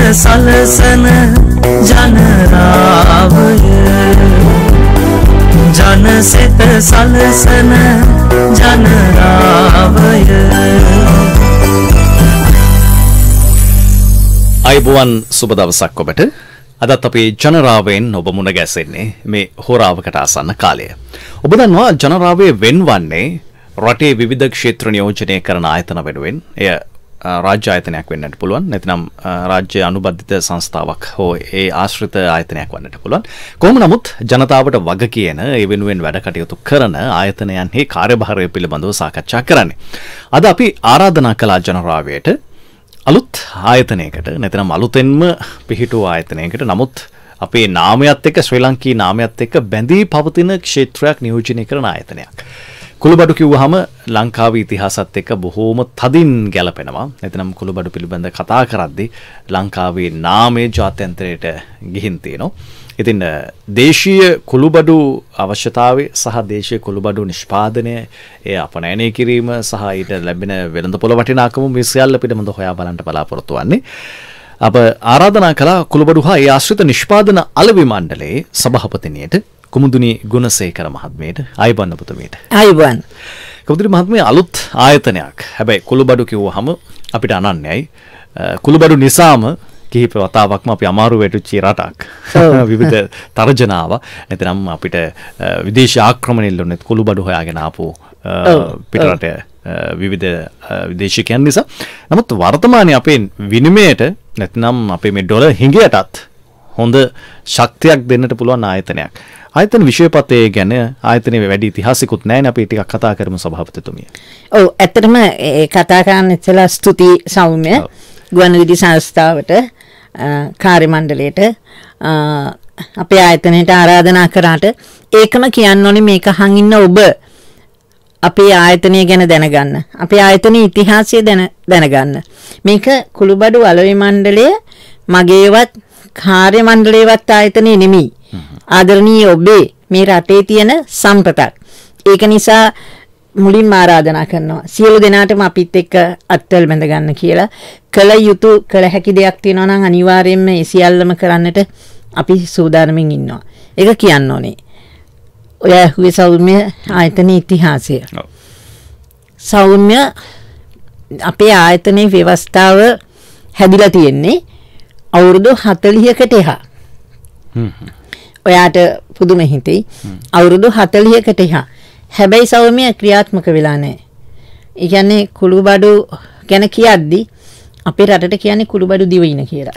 සලසන ජනරාවය ජනසෙත සලසන ජනරාවය අයිබෝවන් සුබ දවසක් ඔබට. අදත් අපේ ජනරාවයෙන් ඔබ මුණ ගැසෙන්නේ මේ හෝරාවකට ආසන්න කාලය. ඔබ දන්නවා ජනරාවයේ වෙන්වන්නේ රටේ විවිධ ක්ෂේත්‍ර නියෝජනය කරන ආයතන වෙනුවෙන් එය රාජ්‍ය ආයතනයක් වෙන්නට පුළුවන්, නැත්නම් රාජ්‍ය අනුබද්ධිත සංස්ථාවක් හෝ ඒ ආශ්‍රිත ආයතනයක් වන්නට පුළුවන්. කොහොම නමුත් ජනතාවට වග කියන ඒ වෙනුවෙන් වැඩ කටයුතු කරන ආයතනයන්හි කාර්යභාරය පිළිබඳව සාකච්ඡා කරන්නේ. අද අපි ආරාධනා කළා ජනරාවයට අලුත් ආයතනයකට, නැත්නම් අලුතෙන්ම පිහිටුව ආයතනයකට, නමුත් අපේ නාමයත් එක්ක ශ්‍රී ලංකී නාමයත් එක්ක බැඳී පවතින ක්ෂේත්‍රයක් නියෝජනය කරන ආයතනයක්. කුළුබඩු කිව්වහම ලංකාවේ ඉතිහාසත් එක්ක බොහෝම තදින් ගැලපෙනවා. නැත්නම් කුළුබඩු පිළිබඳ කතා කරද්දී ලංකාවේ නාමයේ ජාත්‍යන්තරයට ගිහින් තියෙනවා. ඉතින් දේශීය කුළුබඩු අවශ්‍යතාවය සහ දේශීය කුළුබඩු නිෂ්පාදනය, ඒ අපනයනය කිරීම සහ ඊට ලැබෙන වෙළඳපොළ වටිනාකම මේ සියල්ල පිළිබඳව හොයා බලන්න බලාපොරොත්තු වෙන්නේ. අප ආරාධනා කළා කුළුබඩු හා ඒ ආශ්‍රිත නිෂ්පාදන අලෙවි මණ්ඩලයේ සභාපතිනියට කුමුදුනි ගුණසේකර මහත්මියට. ආයුබෝවන් ඔබතුමියට. ආයුබෝවන්. කුමුදුනි මහත්මිය, අලුත් ආයතනයක්. හැබැයි කුළුබඩු කිව්වහම අපිට අනන්‍යයි. කුළුබඩු නිසාම කිහිප වතාවක්ම අපි අමාරු වෙටුච්ච රටක්. විවිධ තර්ජනාව, නැත්නම් අපිට විදේශ ආක්‍රමණ ඉල්ලුනෙත් කුළුබඩු හොයාගෙන ආපු පිටරට විවිධ විදේශිකයන් නිසා. නමුත් වර්තමානයේ අපේ විනිමයට නැත්නම් අපේ මේ ඩොලර් හිඟයටත් හොඳ ශක්තියක් දෙන්නට පුළුවන් ආයතනයක්. ආයතන විෂයපතේ ගැන ආයතනයේ වැඩි ඉතිහාසිකුත් නැහැ. අපි ටිකක් කතා කරමු සභාපතිතුමිය. ඔව්, ඇත්තටම කතා කරන්න ඉස්සෙල්ලා ස්තුති සෞම්‍ය ගුවන්විදුලි සංස්ථාවට, කාර්ය මණ්ඩලයට, අපේ ආයතනයට ආරාධනා කරාට ඒකම කියන්න ඕනේ මේක අහන් ඉන්න ඔබ අපේ ආයතනය ගැන දැනගන්න. අපේ ආයතනයේ ඉතිහාසය දැනගන්න. මේක කුළුබඩු අලෙවි මණ්ඩලය මගේවත් කාර්ය මණ්ඩලයේවත් ආයතනය නෙමෙයි. ආදරණීය ඔබේ මේ රටේ තියෙන සම්පතක්. ඒක නිසා මුලින්ම ආරාධනා කරනවා සියලු දෙනාටම අපිත් එක්ක අත්වල බැඳ ගන්න කියලා. කළ යුතු කළ හැකි දෙයක් තියෙනවා නම් අනිවාර්යයෙන්ම ඒ සියල්ලම කරන්නට අපි සූදානමින් ඉන්නවා. ඒක කියන්න ඕනේ. ඔය හුවේ සෞම්‍ය ආයතනයේ ඉතිහාසය. සෞම්‍ය අපේ ආයතනයේ ව්‍යවස්ථාව හැදිලා තියෙන්නේ අවුරුදු 40කට එහා. ඔයාට පුදුම හිතෙයි. අවුරුදු 40කට එහා. හැබැයි සෞම්‍ය ක්‍රියාත්මක වෙලා නැහැ. ඒ කියන්නේ කුළුබඩු ගැන කියද්දි අපේ රටට කියන්නේ කුළුබඩු දිවයින කියලා.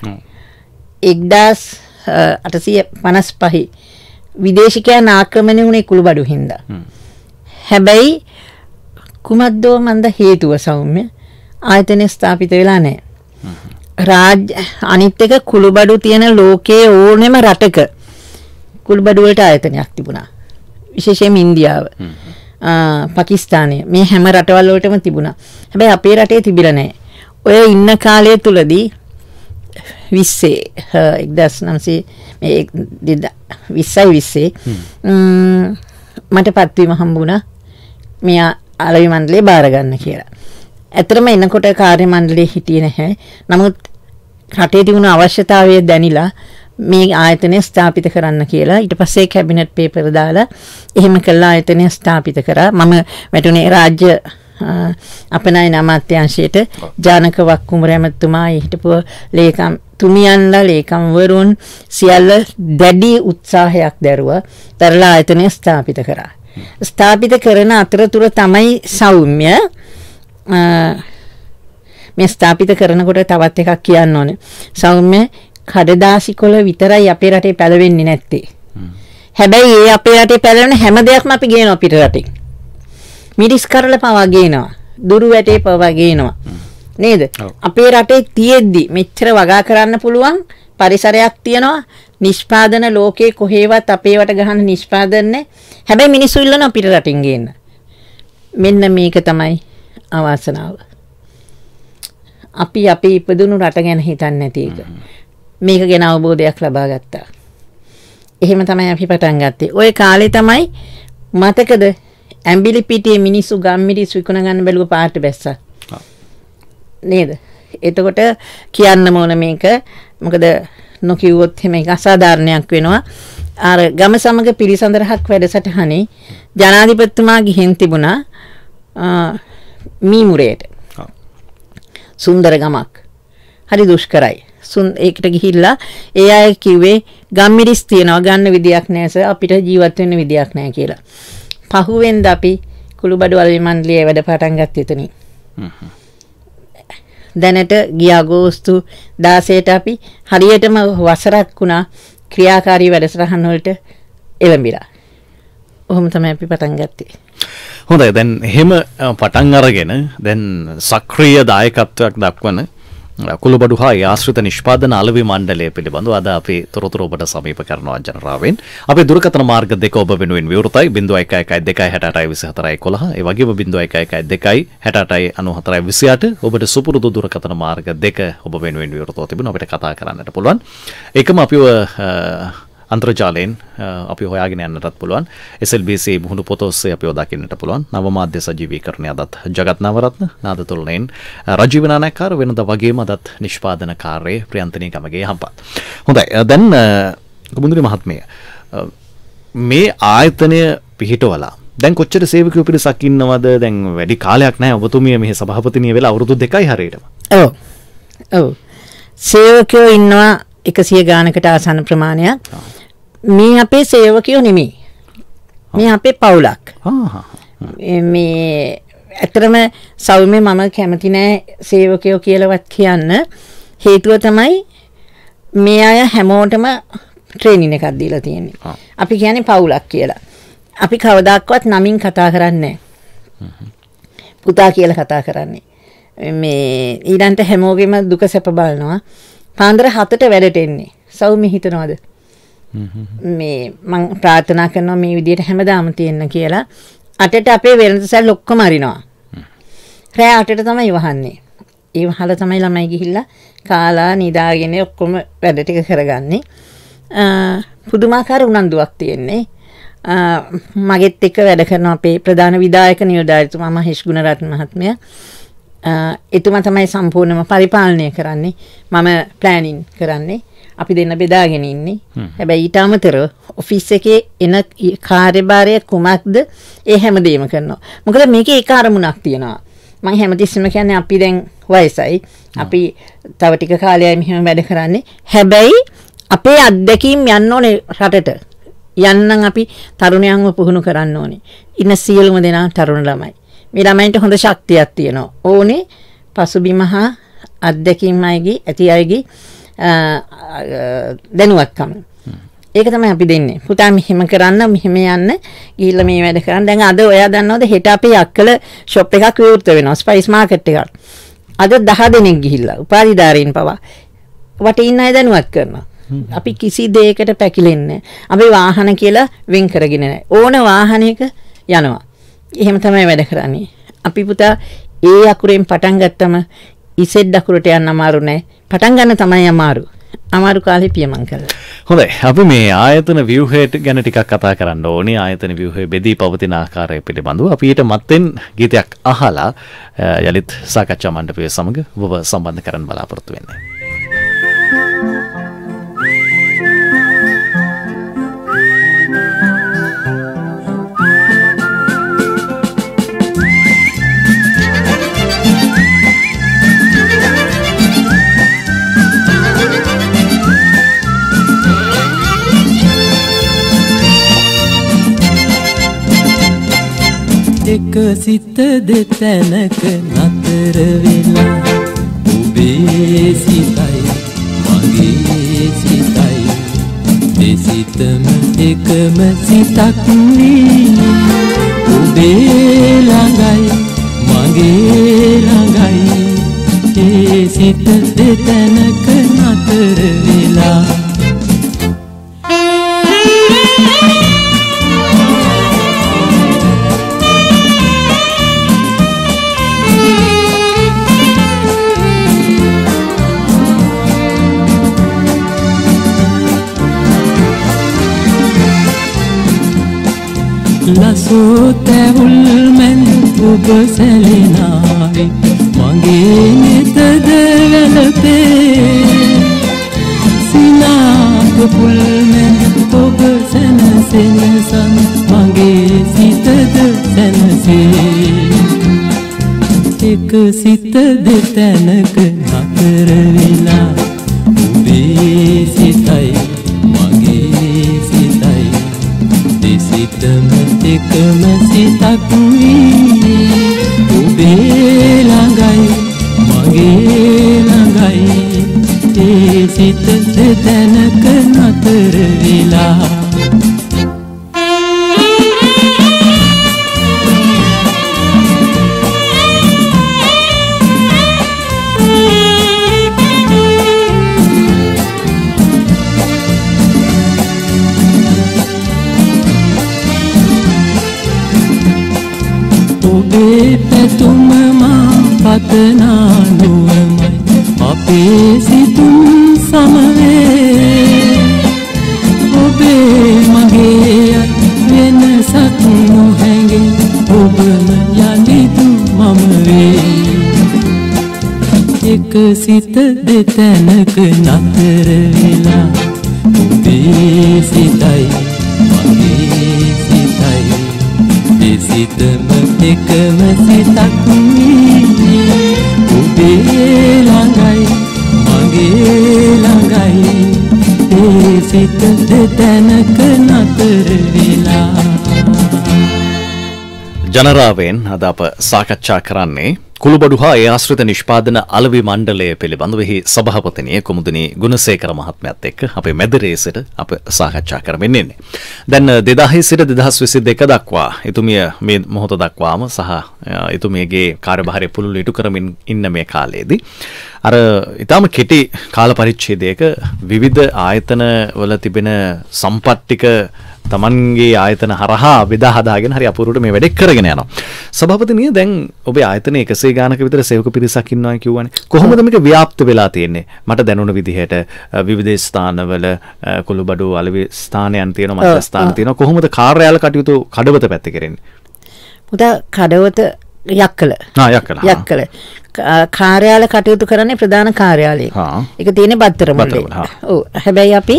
1855 විදේශිකයන් ආක්‍රමණය වුණේ කුළුබඩු හින්දා. හැබැයි කුමද්දෝ මන්ද හේතුව සෞම්‍ය ආයතනය ස්ථාපිත වෙලා නැහැ. අනිත් එක කුළුබඩු තියෙන ලෝකයේ ඕනෙම රටක කුළුබඩු වලට ආයතනයක් තිබුණා. විශේෂයෙන්ම ඉන්දියාව, පාකිස්තානය, මේ හැම රටවල් වලටම තිබුණා. හැබැයි අපේ රටේ තිබිලා නැහැ. ඔය ඉන්න කාලය තුලදී 1920 මට පත්වීම හම්බුණා මේ අලෙවි මණ්ඩලේ බාර ගන්න කියලා. ඇත්තටම එනකොට කාර්ය මණ්ඩලයේ හිටියේ නැහැ. නමුත් රටේ තිබුණු අවශ්‍යතාවය දැනිලා මේ ආයතනය ස්ථාපිත කරන්න කියලා ඊට පස්සේ කැබිනට් පේපර් දාලා එහෙම කළා ආයතනය ස්ථාපිත කරා. මම වැටුනේ රාජ්‍ය අපනයන අමාත්‍යාංශයට. ජානක වක්කුමර ඇමතුමා, හිටපු ලේකම් තුමියන්ලා, ලේකම්වරුන් සියල්ල දැඩි උත්සාහයක් දැරුවා. තරලා ආයතනය ස්ථාපිත කරා. ස්ථාපිත කරන අතරතුර තමයි සෞම්‍ය මේ ස්ථාපිත කරනකොට තවත් එකක් කියන්න ඕනේ. සෞම්‍ය කඩදාසි කොළ විතරයි අපේ රටේ පැලවෙන්නේ නැත්තේ. හැබැයි ඒ අපේ රටේ පැලවෙන හැම දෙයක්ම අපි ගේනවා පිට රටින්. මිරිස් කරල පවා ගේනවා. දුරු වැටේ පවා ගේනවා. නේද? අපේ රටේ තියෙද්දි මෙච්චර වගා කරන්න පුළුවන් පරිසරයක් තියෙනවා. නිෂ්පාදන ලෝකේ කොහේවත් අපේවට ගහන නිෂ්පාදන නැහැ. හැබැයි මිනිස්සු ඉල්ලන පිට රටින් ගේන්න. මෙන්න මේක තමයි අවාසනාව. අපි ඉපදුණු රට ගැන හිතන්නේ නැති එක. මේක ගැන අවබෝධයක් ලබා ගත්තා. එහෙම තමයි අපි පටන් ගත්තේ. ওই කාලේ තමයි මතකද ඇඹිලි පිටියේ මිනිස්සු ගම්මිරිස් විකුණ ගන්න බැලුව පාට බැස්සා. නේද? එතකොට කියන්න ඕන මේක මොකද නොකියුවොත් මේක අසාධාරණයක් වෙනවා. අර ගම සමග පිළිසඳරහක් වැඩසටහනේ ජනාධිපතිතුමා ගිහින් තිබුණා මීමුරේට. සුන්දර ගමක්. හරි දුෂ්කරයි. ඒකට ගිහිල්ලා ඒ අය කිව්වේ ගම්මිරිස් තියනවා ගන්න විදියක් නැහැ අපිට ජීවත් වෙන්න විදියක් නැහැ කියලා. පහුවෙන්ද අපි කුළුබඩු වල මණ්ඩලයේ වැඩ පටන් ගත්ත එතනින්. දැනට ගිය අගෝස්තු 16ට අපි හරියටම වසරක් වුණා ක්‍රියාකාරී වැඩසටහන් වලට එළඹිලා. ඔහොම තමයි අපි පටන් ගත්තේ. හොඳයි දැන් එහෙම පටන් අරගෙන දැන් සක්‍රීය දායකත්වයක් දක්වන කුළුබඩු හා ආශ්‍රිත නිෂ්පාදන අලෙවි මණ්ඩලය පිළිබඳව අද අපි තොරතුරු ඔබට සමීප කරනවා ජනරාවෙන්. අපේ දුරකථන මාර්ග දෙක ඔබ වෙනුවෙන් විවෘතයි 0112686411 ඒ වගේම 0112689428 ඔබට සුපුරුදු දුරකථන මාර්ග දෙක ඔබ වෙනුවෙන් විවෘතව තිබෙනවා අපිට කතා කරන්නට පුළුවන්. ඒකම අපිව අන්තර්ජාලයෙන් අපි හොයාගෙන යන්නටත් පුළුවන්. SLBC මුහුණු පොත ඔස්සේ අපිව දකින්නට පුළුවන්. නව මාධ්‍ය සජීවීකරණය අදත් ජගත් නවරත්න නාදතුල්ලෙන් රජීව නානායක්කාර වෙනද වගේම අදත් නිෂ්පාදන කාර්යයේ ප්‍රියන්තනී ගමගේ හම්පත්. හොඳයි දැන් කුමුදුනි මහත්මිය මේ ආයතනය පිහිටවලා දැන් කොච්චර සේවකයෝ පිරිසක් ඉන්නවද? දැන් වැඩි කාලයක් නැහැ ඔබතුමිය මෙහි සභාපතිනිය වෙලා අවුරුදු 2යි හරියටම. ඔව් සේවකයෝ ඉන්නවා 100 ගානකට ආසන්න ප්‍රමාණයක්. මේ අපේ සේවකයෝ නෙමෙයි. මේ අපේ පවුලක්. මේ ඇත්තටම සෞම්‍ය මම කැමති නෑ සේවකයෝ කියලාවත් කියන්න. හේතුව තමයි මේ අය හැමෝටම ට්‍රේනින් එකක් දීලා තියෙන්නේ. අපි කියන්නේ පවුලක් කියලා. අපි කවදාක්වත් නමින් කතා කරන්නේ නෑ. පුතා කියලා කතා කරන්නේ. මේ ඊළඟට හැමෝගෙම දුක සැප බලනවා. පාන්දර 7ට වැඩට එන්නේ. සෞම්‍ය හිතනවාද? මේ මම ප්‍රාර්ථනා කරනවා මේ විදිහට හැමදාම තියෙන්න කියලා. 8ට අපේ වෙළඳසැල් ඔක්කොම අරිනවා. රෑ 8ට තමයි වහන්නේ. ඒ වහලා තමයි ළමයි ගිහිල්ලා කාලා නිදාගෙන ඔක්කොම වැඩ ටික කරගන්නේ. පුදුමාකාර උනන්දුවක් තියෙන්නේ. මගෙත් එක්ක වැඩ කරන අපේ ප්‍රධාන විධායක නිලධාරීතුමා මහේෂ් ගුණරත්න මහත්මයා. එතුමා තමයි සම්පූර්ණයෙන්ම පරිපාලනය කරන්නේ. මම ප්ලෑනින් කරන්නේ. අපි දෙන්න බෙදාගෙන ඉන්නේ. හැබැයි ඊට අමතරව ඔෆිස් එකේ එන කාර්යභාරය කුමක්ද ඒ හැමදේම කරනවා. මොකද මේකේ එක අරමුණක් තියෙනවා. මම හැමතිස්සෙම කියන්නේ අපි දැන් වයසයි. අපි තව ටික කාලයයි මෙහෙම වැඩ කරන්නේ. හැබැයි අපේ අත්දැකීම් යන්න ඕනේ රටට. යන්නම් අපි තරුණයන්ව පුහුණු කරන්න ඕනේ. ඉන්න සියලුම දෙනා තරුණ ළමයි. මේ ළමයින්ට හොඳ ශක්තියක් තියෙනවා. ඕනේ පසුබිම හා අත්දැකීම් අයගේ ඇති අයගේ දැනුවත්කම. ඒක තමයි අපි දෙන්නේ. පුතා මෙහෙම කරන්න මෙහෙම යන්න ගිහිල්ලා මේ වැඩ කරන්න. දැන් අද ඔයා දන්නවද හෙට අපේ අක්කල ෂොප් එකක් විවෘත වෙනවා. ස්පයිස් මාකට් එකක්. අද 10 දෙනෙක් ගිහිල්ලා උපාධිධාරීන් පවා වටේ ඉන්න අය දැනුවත් කරනවා. අපි කිසි දෙයකට පැකිලෙන්නේ නැහැ. අපි වාහන කියලා වෙන් කරගෙන නැහැ. ඕන වාහනයක යනවා. එහෙම තමයි වැඩ කරන්නේ. අපි පුතා ඒ අකුරෙන් පටන් ගත්තම ඉසෙඩ් අකුරට යන්න අමාරු නෑ. පටන් ගන්න තමයි අමාරු. අමාරු කාලේ පියමන් කරලා. හොඳයි. අපි මේ ආයතන ව්‍යුහයට ගැන ටිකක් කතා කරන්න ඕනේ. ආයතන ව්‍යුහය බෙදී පවතින ආකාරය පිළිබඳව අපි ඊට මත්තෙන් ගීතයක් අහලා යලිත් සාකච්ඡා මණ්ඩපය සමග ඔබ සම්බන්ධ කරන්න බලාපොරොත්තු වෙන්නේ. එක සිත දෙතැනක නතර වෙලා ඔබේ සිතයි මගේ සිතයි දෙසිතම එකම සිතක් වී ඔබේ ළඟයි මගේ ළඟයි ඒ සිත දෙතැනක නතර වෙලා ලසෝතැවුල් මැන් ඔබ සැලෙනාවේ මගේ නෙතද වැළපේ සිනාක පුල්මෙන් ඔබ සැනසෙනසන් මගේ සිතද සැනසේ එක සිත දෙතැනක නතර වෙලා ඔබේ සිතයි මගේ සිතයි දෙසිතම එකම සිතක් වී ඔබේ ළඟයි මගේ ළඟයි ඒ සිත දෙතැනක නතර වෙලා ඔබේ පැතුම මා පතනා නුවමයි අපේ සිතුම් සමවේ ඔබේ මගේ වෙනසක් නොහැඟේ ඔබම යලිදු මම වේ එක සිත දෙතැනක නතර වෙලා ඔබේ සිතයි මගේ සිතයි දෙසිතම එකම සිතක් වී ඔබේ ළඟයි මගේ ළඟයි ඒ සිත දෙතැනක නතර වෙලා ජනරාවෙන් අද අප සාකච්ඡා කරන්නේ කුළුබඩු හා ඒ ආශ්‍රිත නිෂ්පාදන අලෙවි මණ්ඩලය පිළිබඳව එහි සභාපතිනිය කුමුදුනි ගුණසේකර මහත්මයාත් එක්ක අපේ මැදිරියේ සිට අප සාකච්ඡා කරමින් ඉන්නේ. දැන් 2000 සිට 2022 දක්වා එතුමිය මේ මොහොත දක්වාම සහ එතුමියගේ කාර්යභාරය පුළුල් ඉටු කරමින් ඉන්න මේ කාලයේදී අර ඊටම කෙටි කාල පරිච්ඡේදයක විවිධ ආයතන වල තිබෙන සම්පත් ටික තමන්ගේ ආයතන හරහා බෙදා හදාගෙන හරි අපූර්වට මේ වැඩේ කරගෙන යනවා. සභාපතිනිය දැන් ඔබේ ආයතනයේ 100 ගානක විතර සේවක පිරිසක් ඉන්නවා කියවනේ. කොහොමද මේක ව්‍යාප්ත වෙලා තියෙන්නේ? මට දැනුණ විදිහට විවිධ ස්ථානවල කුළුබඩු අලෙවි ස්ථානයන් තියෙනවා, මධ්‍ය ස්ථාන තියෙනවා. කොහොමද කාර්යාල කටයුතු කඩවත පැත්තේ කරන්නේ? මුදා කඩවත යක්කල. යක්කල. කාර්යාල කටයුතු කරන්නේ ප්‍රධාන කාර්යාලයේ. ඒක තියෙන්නේ බත්තර මුල්ලේ. ඔව්. හැබැයි අපි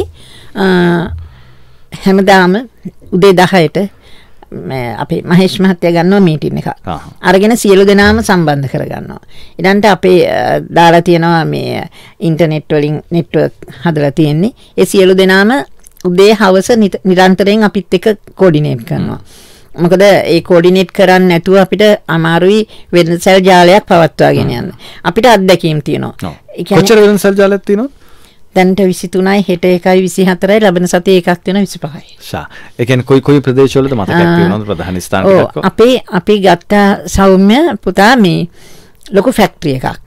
හැමදාම උදේ 10ට අපේ මහේෂ් මහත්තයා ගන්නවා මීටින් එකක්. අරගෙන සියලු දෙනාම සම්බන්ධ කරගන්නවා. ඊළඟට අපේ දාලා තියෙනවා මේ ඉන්ටර්නෙට් වලින් නෙට්වර්ක් හදලා තියෙන්නේ. ඒ සියලු දෙනාම උදේ හවස නිරන්තරයෙන් අපිත් එක්ක කෝඩිනේට් කරනවා. මොකද ඒ කෝඩිනේට් කරන්නේ නැතුව අපිට අමාරුයි වෙනසල් ජාලයක් පවත්වාගෙන යන්න. අපිට අත්දැකීම් තියෙනවා. කොච්චර වෙනසල් ජාලයක් තියෙනවද? දැන්ට 23යි හෙට 1යි 24යි ලබන සතියේ එකක් වෙනවා 25යි. ෂා. ඒ කියන්නේ කොයි ප්‍රදේශවලද මතකයක් තියෙනවද ප්‍රධාන ස්ථාන ටිකක්? අපි ගත්ත සෞම්‍ය පුතා මේ ලොකු ෆැක්ටරි එකක්.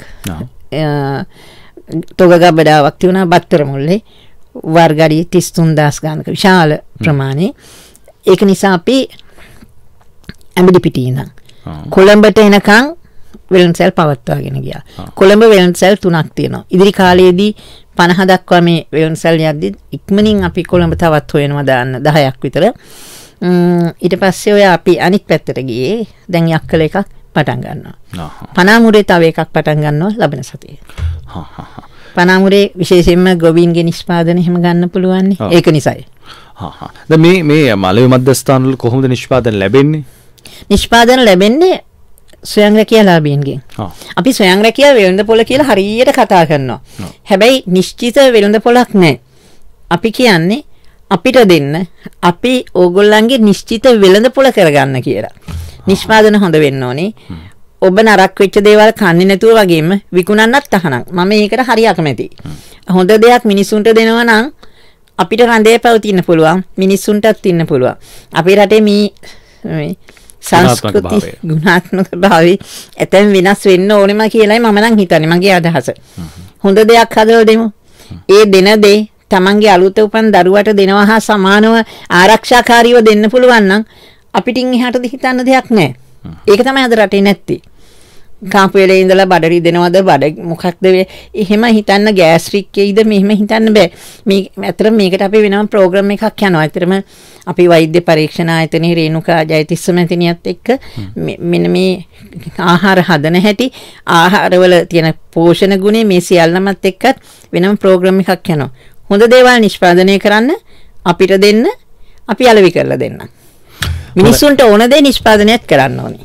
තොගගබඩාවක් තියුණා බත්තර මුල්ලේ වර්ගඩි 33000 ගානක විශාල ප්‍රමාණය. ඒක නිසා අපි ඇඹිලි පිටියේ ඉඳන් කොළඹට එනකන් වෙළඳසැල් පවත්වාගෙන ගියා. කොළඹ වෙළඳසැල් 3ක් තියෙනවා. ඉදිරි කාලයේදී 50 දක්වා මේ වෙළඳසැල් යද්දි ඉක්මනින් අපි කොළඹ තවත් හොයනවා දාන්න 10ක් විතර. ඊට පස්සේ ඔය අපි අනිත් පැත්තට ගියේ. දැන් යක්කල එකක් පටන් ගන්නවා. පනාමුරේ තව එකක් පටන් ගන්නවා ලබන සතියේ. පනාමුරේ විශේෂයෙන්ම ගොවීන්ගේ නිෂ්පාදන එහෙම ගන්න පුළුවන් නේ. ඒක නිසායි. දැන් මේ මලවි මධ්‍යස්ථාන වල කොහොමද නිෂ්පාදන ලැබෙන්නේ? නිෂ්පාදන ලැබෙන්නේ ස්වයං රැකියා ලාභීන්ගෙන්. අපි ස්වයං රැකියා වෙළඳපොළ කියලා හරියට කතා කරනවා. හැබැයි නිශ්චිත වෙළඳපොළක් නැහැ. අපි කියන්නේ අපිට දෙන්න අපි ඕගොල්ලන්ගේ නිශ්චිත වෙළඳපොළ කරගන්න කියලා. නිෂ්පාදන හොඳ වෙන්න ඕනේ. ඔබ නරක වෙච්ච දේවල් කන්නේ නැතුව වගේම විකුණන්නත් තහනම්. මම ඒකට හරි අකමැතියි. හොඳ දෙයක් මිනිසුන්ට දෙනවා නම් අපිට රඳේ පවතින්න පුළුවන්. මිනිසුන්ටත් ඉන්න පුළුවන්. අපේ රටේ මේ සංස්කෘති ගුණාත්මක භාවය ඇතැම් වෙනස් වෙන්න ඕනෙම කියලායි මම නම් හිතන්නේ. මගේ අදහස. හොඳ දෙයක් හදලා දෙමු. ඒ දෙන දේ තමන්ගේ අලුත උපන් දරුවට දෙනවා හා සමානව ආරක්ෂාකාරීව දෙන්න පුළුවන් නම් අපිටින් එහාටද හිතන්න දෙයක් නැහැ. ඒක තමයි අද රටේ නැත්තේ. කාපු වෙලේ ඉඳලා බඩරි දෙනවද බඩ මොකක්ද එහෙම හිතන්න ගෑස්ට්‍රික් එකයිද මෙහෙම හිතන්න බෑ. මේ ඇත්තට මේකට අපි වෙනම ප්‍රෝග්‍රෑම් එකක් යනවා. ඇත්තටම අපි වෛද්‍ය පරීක්ෂණ ආයතනයේ රේණුකා ජයතිස්ස මැතිණියත් එක්ක මෙන්න මේ ආහාර හදන හැටි ආහාරවල තියෙන පෝෂණ ගුණය මේ සියල්ලමත් එක්කත් වෙනම ප්‍රෝග්‍රෑම් එකක් යනවා. හොඳ දේවල් නිෂ්පාදනය කරන්න අපිට දෙන්න අපි අලෙවි කරලා දෙන්න. මිනිස්සුන්ට ඕන දේ නිෂ්පාදනයත් කරන්න ඕනේ.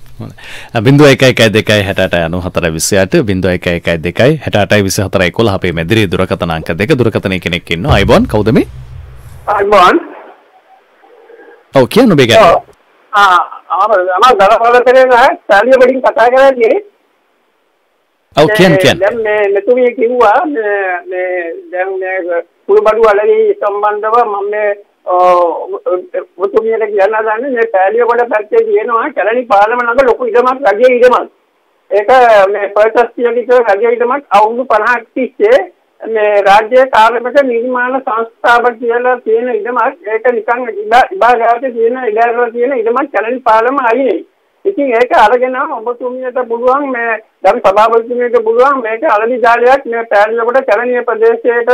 011268 අපේ මැදිරියේ දුරකථන අංක 2 දුරකථනයේ කෙනෙක් ඉන්නවා. අයබෝන් කවුද මේ? අයබෝන්. ඔව් කියන්න ඔබ ගැන. අමා දරපාලතරේ නෑ සාලිය වලින් කතා කරන්නේ. ඔව් කියන්න. දැන් මේ මෙතුමිය කිව්වා මේ දැන් මේ කුළුබඩු වලදී සම්බන්ධව මම මේ ඔතුමියට කියන්න දන්නේ මේ සාලිය කොට පැත්තේ තියෙනවා කැලණි පාලම ළඟ ලොකු ඉඩමක් රජයේ ඉඩමක්. ඒක මේ පර්චස් කියලික රජයේ ඉඩමක් අවුරුදු 50ක් තිස්සේ මේ රාජ්‍ය කාර්මික නිර්මාණ සංස්ථාවක් කියලා තියෙන ඉඩමක්. ඒක නිකන් ඉබාගාතේ තියෙන ඉඩවල තියෙන ඉඩමක් කැලණි පාලම අයිනේ. ඉතින් ඒක අරගෙන ඔබතුමියට පුළුවන් මේ දැන් සභාපතිතුමියට පුළුවන් මේක අලලි ජාලයක් මේ පැලියකට කැලණිය ප්‍රදේශයට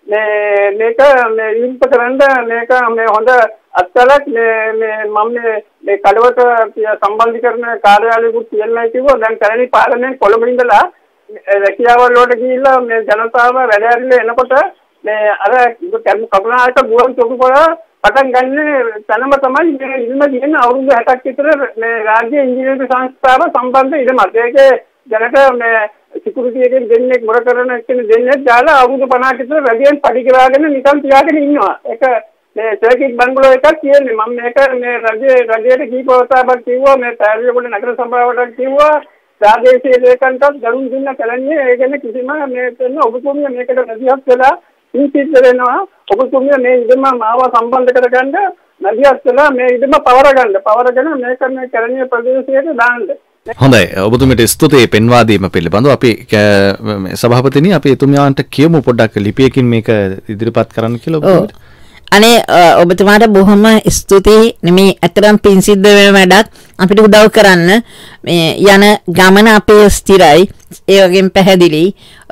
මේක මේ වින්ප කරන්න මේක මේ හොඳ අත්ලක් මේ මම මේ කඩවට සම්බන්ධීකරණ කාර්යාලයකුත් තියෙනවා කිව්වා. දැන් කැලණි පාලමෙන් කොළඹ ඉඳලා රැකියාවල් වලට ගිහිල්ලා මේ ජනතාව වැඩ ඇරිලා එනකොට මේ අර කරුණායක ගුවන් තොටුපොළ පටන් ගන්න තැනම තමයි මේ ඉල්ම කියන අවුරුදු 60ක් විතර මේ රාජ්‍ය ඉංජිනේරු සංස්ථාව සම්බන්ධ ඉඩමක්. ඒකේ දැනට මේ සිකියුරිටි එකෙන් දෙන්නේ මොර කරන කෙනෙක් දෙන්නේ දාලා අවුරුදු 50ක් විතර වැඩියෙන් පඩි කරාගෙන නිකන් තියාගෙන ඉන්නවා. ඒක මේ සර්කිට් බංගලෝ එකක් කියන්නේ. මම මේක මේ රජයට කීපවතාවක් කිව්වා මේ පැලියකොට නගර සභාවට කිව්වා ප්‍රාදේශීය ලේකම්ටත් ගනුන් දෙන්න කලන්නේ. ඒ කියන්නේ කිසිම මේ දෙන්න ඔබතුමිය මේකට නැදියක් වෙලා ඉන්සිත් වෙනවා. ඔබතුමිය මේ ඉදම මාව සම්බන්ධ කරගන්න නැදියක් වෙලා මේ ඉදම පවරගෙන මේක මේ කැලණිය ප්‍රදේශයට දාන්න. හොඳයි ඔබතුමියට ස්තුතියි පෙන්වා දීම පිළිබඳව. අපි සභාපතිනි අපි එතුමියන්ට කියමු පොඩ්ඩක් ලිපියකින් මේක ඉදිරිපත් කරන්න කියලා ඔබතුමියට. අනේ ඔබතුමාට බොහොම ස්තුතියි. මේ ඇත්තටම පින් සිද්ධ වෙන වැඩක් අපිට උදව් කරන්න. මේ යන ගමන අපේ ස්ථිරයි. ඒ වගේම පැහැදිලි.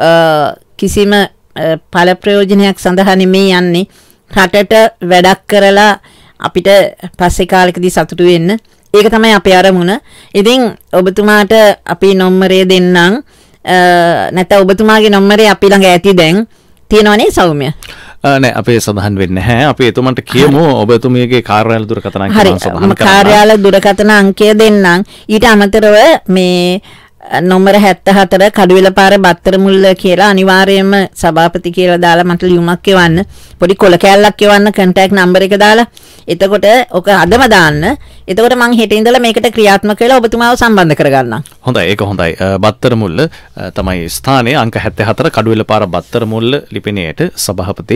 කිසිම ඵල ප්‍රයෝජනයක් සඳහා නෙමෙයි යන්නේ. රටට වැඩක් කරලා අපිට පස්සේ කාලෙකදී සතුටු වෙන්න. ඒක තමයි අපේ අරමුණ. ඉතින් ඔබතුමාට අපි නම්බරය දෙන්නම්. නැත්නම් ඔබතුමාගේ නම්බරය අපි ළඟ ඇති දැන්. තියෙනවනේ සෞම්‍ය? නෑ අපේ සඳහන් වෙන්නේ නැහැ. අපි එතුමන්ට කියමු ඔබතුමියගේ කාර්යාල දුරකථන අංකය සඳහන් කරන්න. කාර්යාල දුරකථන අංකය දෙන්නම්. ඊට අමතරව මේ නම්බර 74 කඩුවෙල පාර බත්තර මුල්ල කියලා අනිවාර්යයෙන්ම සභාපති කියලා දාලා මට ලියුමක් එවන්න. පොඩි කොල කෑල්ලක් එවන්න කන්ටැක්ට් නම්බර එක දාලා. එතකොට ඔක අදම දාන්න. එතකොට මං හෙට ඉඳලා මේකට ක්‍රියාත්මක වෙලා ඔබතුමාව සම්බන්ධ කරගන්නම්. හොඳයි ඒක හොඳයි. බත්තර මුල්ල තමයි ස්ථානයේ අංක 74 කඩුවෙල පාර බත්තර මුල්ල ලිපිණයට සභාපති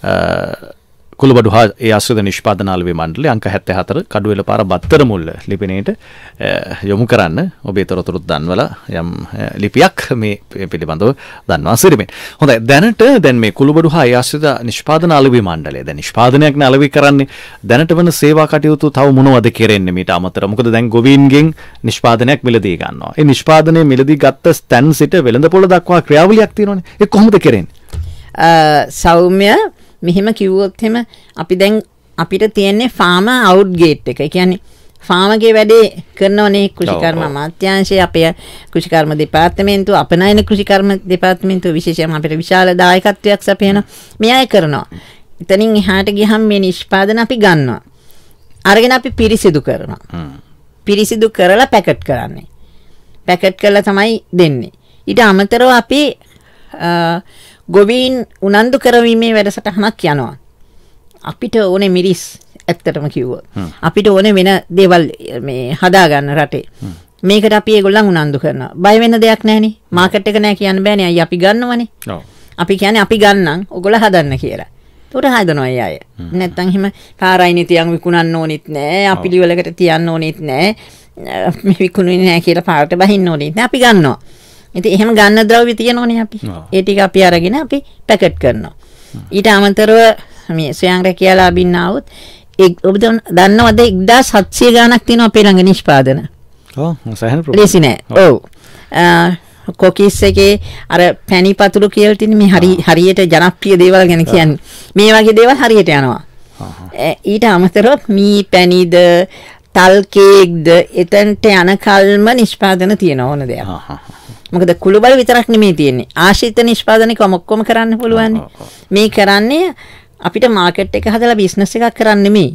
කුළුබඩු හා ඒ ආශ්‍රිත නිෂ්පාදනාලුවේ මණ්ඩලය අංක 74 කඩුවෙල පාර බත්තර මුල්ල ලිපිණයට යොමු කරන්න ඔබේ තොරතුරුත් දන්වලා යම් ලිපියක් මේ පිළිබඳව දන්වා සිටින්න. හොඳයි දැන් මේ කුළුබඩු හා ඒ ආශ්‍රිත නිෂ්පාදනාලුවේ මණ්ඩලය දැන් නිෂ්පාදනයක් නාලවි කරන්නේ දැනට වන සේවා කටයුතු තව මොනවද කෙරෙන්නේ මීට අමතරව? මොකද දැන් ගොවීන්ගෙන් නිෂ්පාදනයක් මිලදී ගන්නවා. ඒ නිෂ්පාදනයේ මිලදී ගත්ත ස්තැන් සිට වෙළඳපොළ දක්වා ක්‍රියාවලියක් තියෙනවානේ. ඒක කොහොමද කෙරෙන්නේ? සෞම්‍ය මෙහෙම කිව්වොත් එහෙම අපි දැන් අපිට තියෙන්නේ ෆාම අවුට් ගේට් එක. ඒ කියන්නේ ෆාමගේ වැඩේ කරනවනේ කෘෂිකර්ම අමාත්‍යාංශය, අපේ කෘෂිකර්ම දෙපාර්තමේන්තුව, අපනයන කෘෂිකර්ම දෙපාර්තමේන්තුව විශේෂයෙන්ම අපිට විශාල දායකත්වයක් සපයනවා. මේ අය කරනවා. එතනින් එහාට ගියහම මේ නිෂ්පාදන අපි ගන්නවා. අරගෙන අපි පිරිසිදු කරනවා. පිරිසිදු කරලා පැකට් කරන්නේ. පැකට් කරලා තමයි දෙන්නේ. ඊට අමතරව අපි ගොවීන් උනන්දු කරවීමේ වැඩසටහනක් යනවා. අපිට ඕනේ මිරිස් ඇත්තටම කිව්වොත්. අපිට ඕනේ වෙන දේවල් මේ හදාගන්න රටේ. මේකට අපි ඒගොල්ලන් උනන්දු කරනවා. බය වෙන දෙයක් නැහනේ. මාකට් එක නැහැ කියන්න බෑනේ. අයියා අපි ගන්නවනේ. අපි කියන්නේ අපි ගන්නම් ඔයගොල්ලෝ හදන්න කියලා. උඩ හදනවා අය. නැත්තම් එහෙම කාරයිනේ තියන් විකුණන්න ඕනෙත් නෑ. අපිලිවලකට තියන්න ඕනෙත් නෑ. මේ විකුණුනේ නෑ කියලා පාරට බහින්න ඕනෙත් නෑ. අපි ගන්නවා. ඉතින් එහෙම ගන්න ද්‍රව්‍ය තියෙනවනේ අපි. ඒ ටික අපි අරගෙන අපි පැකට් කරනවා. ඊට අමතරව මේ ස්වයං රැකියාලාභින් ආවොත් ඔබ දන්නවද 1700 ගාණක් තියෙනවා අපේ ළඟ නිෂ්පාදන. ඔව් සෑහෙන ප්‍රමාණයක්. ලේසි නෑ. ඔව්. කොකිස් එකේ අර පැණි පතුරු කියලා තියෙන මේ හරියට ජනප්‍රිය දේවල් ගැන කියන්නේ. මේ වගේ දේවල් හරියට යනවා. ඊට අමතරව මී පැණිද තල් කේක්ද එතනට යන කල්ම නිෂ්පාදන තියෙන ඕන දෙයක්. මොකද කුළු බඩු විතරක් නෙමෙයි තියෙන්නේ. ආශ්‍රිත නිෂ්පාදනයක ඔක්කොම කරන්න පුළුවන්. මේ කරන්නේ අපිට මාකට් එක හදලා බිස්නස් එකක් කරන්න නෙමෙයි.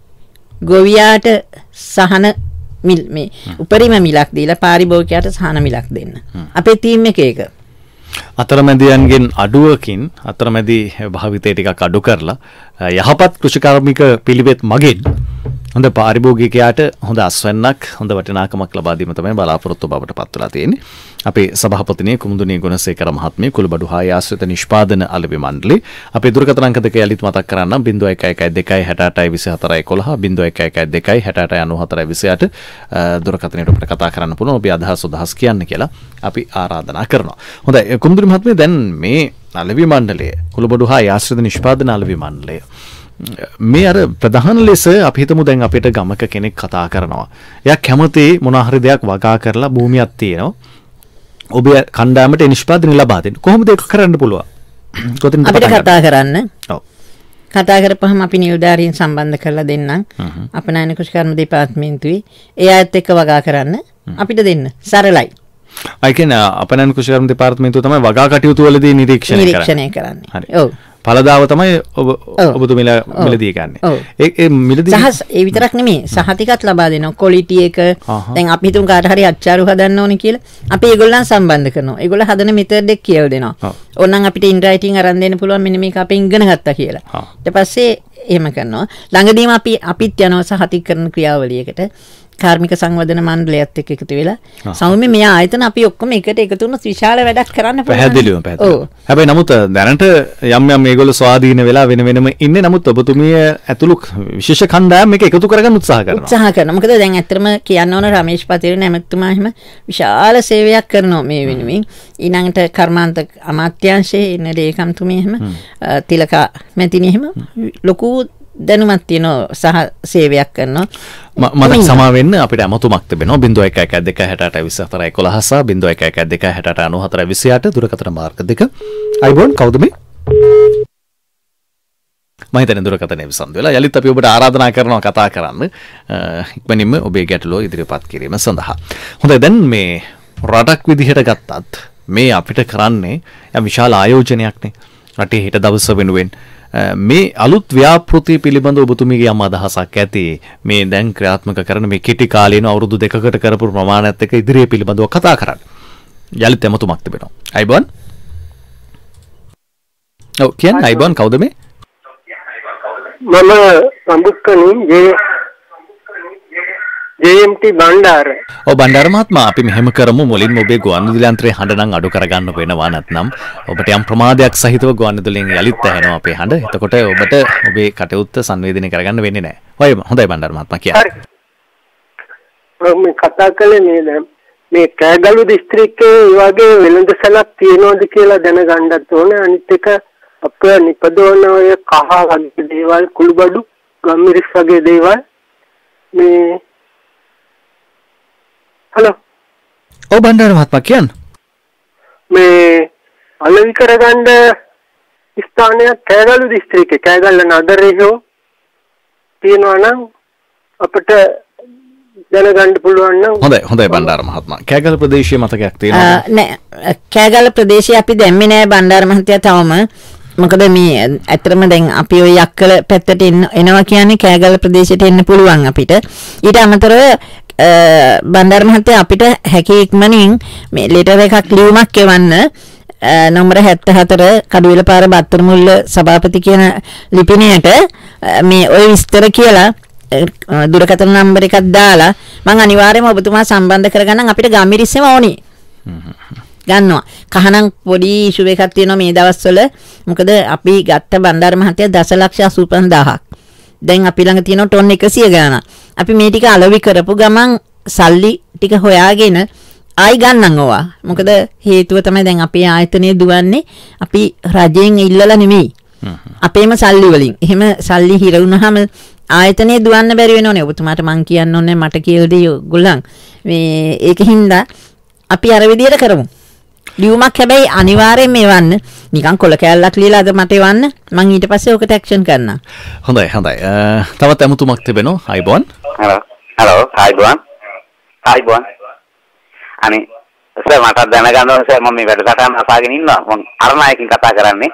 ගොවියාට සහන මේ උපරිම මිලක් දීලා පාරිභෝගිකයාට සහන මිලක් දෙන්න. අපේ ටීම් එකේ ඒක. අතරමැදියන්ගෙන් අඩුවකින් අතරමැදි භාවිතය ටිකක් අඩු කරලා යහපත් කෘෂිකාර්මික පිළිවෙත් මගින් හොඳ පාරිභෝගිකයාට හොඳ අස්වැන්නක් හොඳ වටිනාකමක් ලබා දීම තමයි බලාපොරොත්තු බවට පත් වෙලා තියෙන්නේ. අපේ සභාපතිනිය කුමුදුනී ගුණසේකර මහත්මිය කුළුබඩු හා ආශ්‍රිත නිෂ්පාදන අලෙවි මණ්ඩලය අපේ දුරකථන අංක දෙක යලිත් මතක් කරන්නම් 0112 68 24 11 0112 68 94 28 දුරකථනයට අපිට කතා කරන්න පුළුවන්. ඔබේ අදහස් කියන්න කියලා අපි ආරාධනා කරනවා. හොඳයි කුමුදුනී මහත්මිය දැන් මේ අලෙවි මණ්ඩලය කුළුබඩු හා ආශ්‍රිත නිෂ්පාදන අලෙවි මණ්ඩලය මේ අර ප්‍රධාන ලෙස අපි හිතමු දැන් අපිට ගමක කෙනෙක් කතා කරනවා. එයා කැමති මොන හරි දෙයක් වගා කරලා භූමියක් තියෙනවා. ඔබේ කණ්ඩායමට නිෂ්පාදනය ලබා දෙන්න. කොහොමද ඒක කරන්න පුළුවන්? කොතනින්ද අපිට කතා කරන්න. ඔව්. කතා කරපුවහම අපි නිලධාරීන් සම්බන්ධ කරලා දෙන්නම්. අපනයන කෘෂිකර්ම දෙපාර්තමේන්තුවේ ඒ අයත් එක්ක වගා කරන්න අපිට දෙන්න. සරලයි. I කියන්නේ අපනයන කෘෂිකර්ම දෙපාර්තමේන්තුව තමයි වගා කටයුතු වලදී නිරීක්ෂණය කරන්නේ. හරි. ඔව්. පළදාව තමයි ඔබතුමිලා මිලදී ගන්න. ඒ මිලදී සහ ඒ විතරක් නෙමෙයි සහතිකත් ලබා දෙනවා. ක්වොලිටි එක දැන් අපි හිතමු කාට හරි අච්චාරු හදන්න ඕනේ කියලා. අපි ඒගොල්ලන් සම්බන්ධ කරනවා. ඒගොල්ලෝ හදන මෙතඩ් එක කියලා දෙනවා. ඕනනම් අපිට ඉන් රයිටින් අරන් දෙන්න පුළුවන් මෙන්න මේක අපි ඉගෙන ගත්තා කියලා. ඊට පස්සේ එහෙම කරනවා. ළඟදීම අපිත් යනවා සහතිකරණ ක්‍රියාවලියකට. කාර්මික සංවර්ධන මණ්ඩලයත් එක්ක එකතු වෙලා සෞම්‍ය මේ ආයතන අපි ඔක්කොම එකට එකතු වුණොත් විශාල වැඩක් කරන්න පුළුවන්. පැහැදිලිව. හැබැයි නමුත් දැනට යම් මේගොල්ලෝ ස්වාධීන වෙලා වෙන වෙනම ඉන්නේ. නමුත් ඔබතුමිය ඇතුළු විශේෂ කණ්ඩායම් මේක එකතු කරගන්න උත්සාහ කරනවා. මොකද දැන් ඇත්තටම කියන්න ඕන රමේෂ් පතිරණ ඇමතුමා එහෙම විශාල සේවයක් කරනවා මේ වෙනුවෙන්. ඊළඟට කර්මාන්ත අමාත්‍යාංශයේ ඉන්න ලේකම්තුමිය එහෙම තිලකා මැතිණිය එහෙම ලොකු දැනුමක් තියෙනවා සහ සේවයක් කරනවා. මට සමා වෙන්න අපිට අමතුමක් තිබෙනවා 0112 68 11 දුරකථන මාර්ග දෙක. අයිබෝන් කවුද මේ? මම හිතන්නේ දුරකථනයේ විසඳ වෙලා යලිත් අපි ඔබට ආරාධනා කරනවා කතා කරන්න. ඉක්මනින්ම ඔබේ ගැටලුව ඉදිරිපත් කිරීම සඳහා. හොඳයි දැන් මේ රටක් විදිහට ගත්තත් මේ අපිට කරන්නේ යම් විශාල ආයෝජනයක්නේ. රටේ හිට දවස වෙනුවෙන් මේ අලුත් ව්‍යාපෘති පිළිබඳ ඔබතුමීගේ යම් අදහසක් ඇති. මේ දැන් ක්‍රියාත්මක කරන මේ කෙටි කාලීන අවුරුදු දෙකකට කරපු ප්‍රමාණයත් එක්ක ඉදිරිය පිළිබඳව කතා කරන්න. යලිත් එමතුමක් තිබෙනවා. අයිබෝන්. ඔව් කියන්නේ අයිබෝන් කවුද මේ? මම සම්බුක්කනි JMT බණ්ඩාර. ඔව් බණ්ඩාර මහත්මයා අපි මෙහෙම කරමු මුලින්ම ඔබේ ගුවන්විදුලි යන්ත්‍රයේ හඬ නම් අඩු කරගන්න වෙනවා නැත්නම් ඔබට යම් ප්‍රමාදයක් සහිතව ගුවන්විදුලියෙන් යලිත් ඇහෙනවා අපේ හඬ. එතකොට ඔබට ඔබේ කටයුත්ත සංවේදනය කරගන්න වෙන්නේ නැහැ. ඔය හොඳයි බණ්ඩාර මහත්මයා කියන්න. මම කතා කළේ නේද මේ කෑගල්ලු දිස්ත්‍රික්කයේ මේ වගේ වෙළඳසැලක් තියෙනවද කියලා දැනගන්නත් ඕනේ. අනිත් එක අපේ නිපදවන ඔය කහ වගේ දේවල් කුළුබඩු ගම්මිරිස් වගේ දේවල් මේ හලෝ ඔව් බණ්ඩාර මහත්මයා කියන්න. මේ අලෙවි කරගන්න ස්ථානයක් කෑගල්ලු දිස්ත්‍රික්කේ කෑගල්ල නගරේ හෝ තියෙනවා නම් අපිට දැනගන්න පුළුවන් නම් හොඳයි බණ්ඩාර මහත්මයා. කෑගල්ල ප්‍රදේශයේ මතකයක් තියෙනවා නෑ කෑගල්ල ප්‍රදේශයේ අපි දැම්මේ නෑ බණ්ඩාර මහත්තයා තවම. මොකද මේ ඇත්තටම දැන් අපි ওই යක්කල පැත්තට එනවා කියන්නේ කෑගල්ල ප්‍රදේශයට එන්න පුළුවන් අපිට. ඊට අමතරව බණ්ඩාර මහත්තයා අපිට හැකි ඉක්මනින් මේ ලෙටර් එකක් ලියුමක් එවන්න නම්බර 74 කඩුවෙල පාර බත්තරමුල්ල සභාපති කියන ලිපිණයට මේ ওই විස්තර කියලා දුරකථන නම්බර එකක් දාලා මම අනිවාර්යයෙන්ම ඔබතුමා සම්බන්ධ කරගන්න අපිට ගම්මිරිස්සෙම ඕනි. ගන්නවා. කහනම් පොඩි ඉෂුව එකක් තියෙනවා මේ දවස්වල. මොකද අපි ගත්ත බණ්ඩාර මහත්තයා 10,85,000ක්. දැන් අපි ළඟ තියෙන ටොන් 100 ගාණක්. අපි මේ ටික අලෙවි කරපු ගමන් සල්ලි ටික හොයාගෙන ආයි ගන්නම් ඕවා. මොකද හේතුව තමයි දැන් අපේ ආයතනය දුවන්නේ අපි රජයෙන් ඉල්ලලා නෙමෙයි. අපේම සල්ලි වලින්. එහෙම සල්ලි හිර වුණාම ආයතනය දුවන්න බැරි වෙනෝනේ. ඔබතුමාට මං කියන්න ඕනේ මට කියලා දෙයි ඔයගොල්ලන්. මේ ඒකින්ද අපි අර විදියට කරමු. ලියුමක් හැබැයි අනිවාර්යෙන් මේවන්න. නිකන් කොල කෑල්ලක් ලියලා අද මට එවන්න. මං ඊට පස්සේ ඔකට ඇක්ෂන් කරනවා. හොඳයි. තවත් අමුතුමක් තිබෙනවා. අයිබෝන්. හලෝ අයිබෝන්. අනේ සර් මට දැනගන්න ඕනේ සර් මම මේ වැඩසටහන අසාගෙන ඉන්නවා මම අරණායකින් කතා කරන්නේ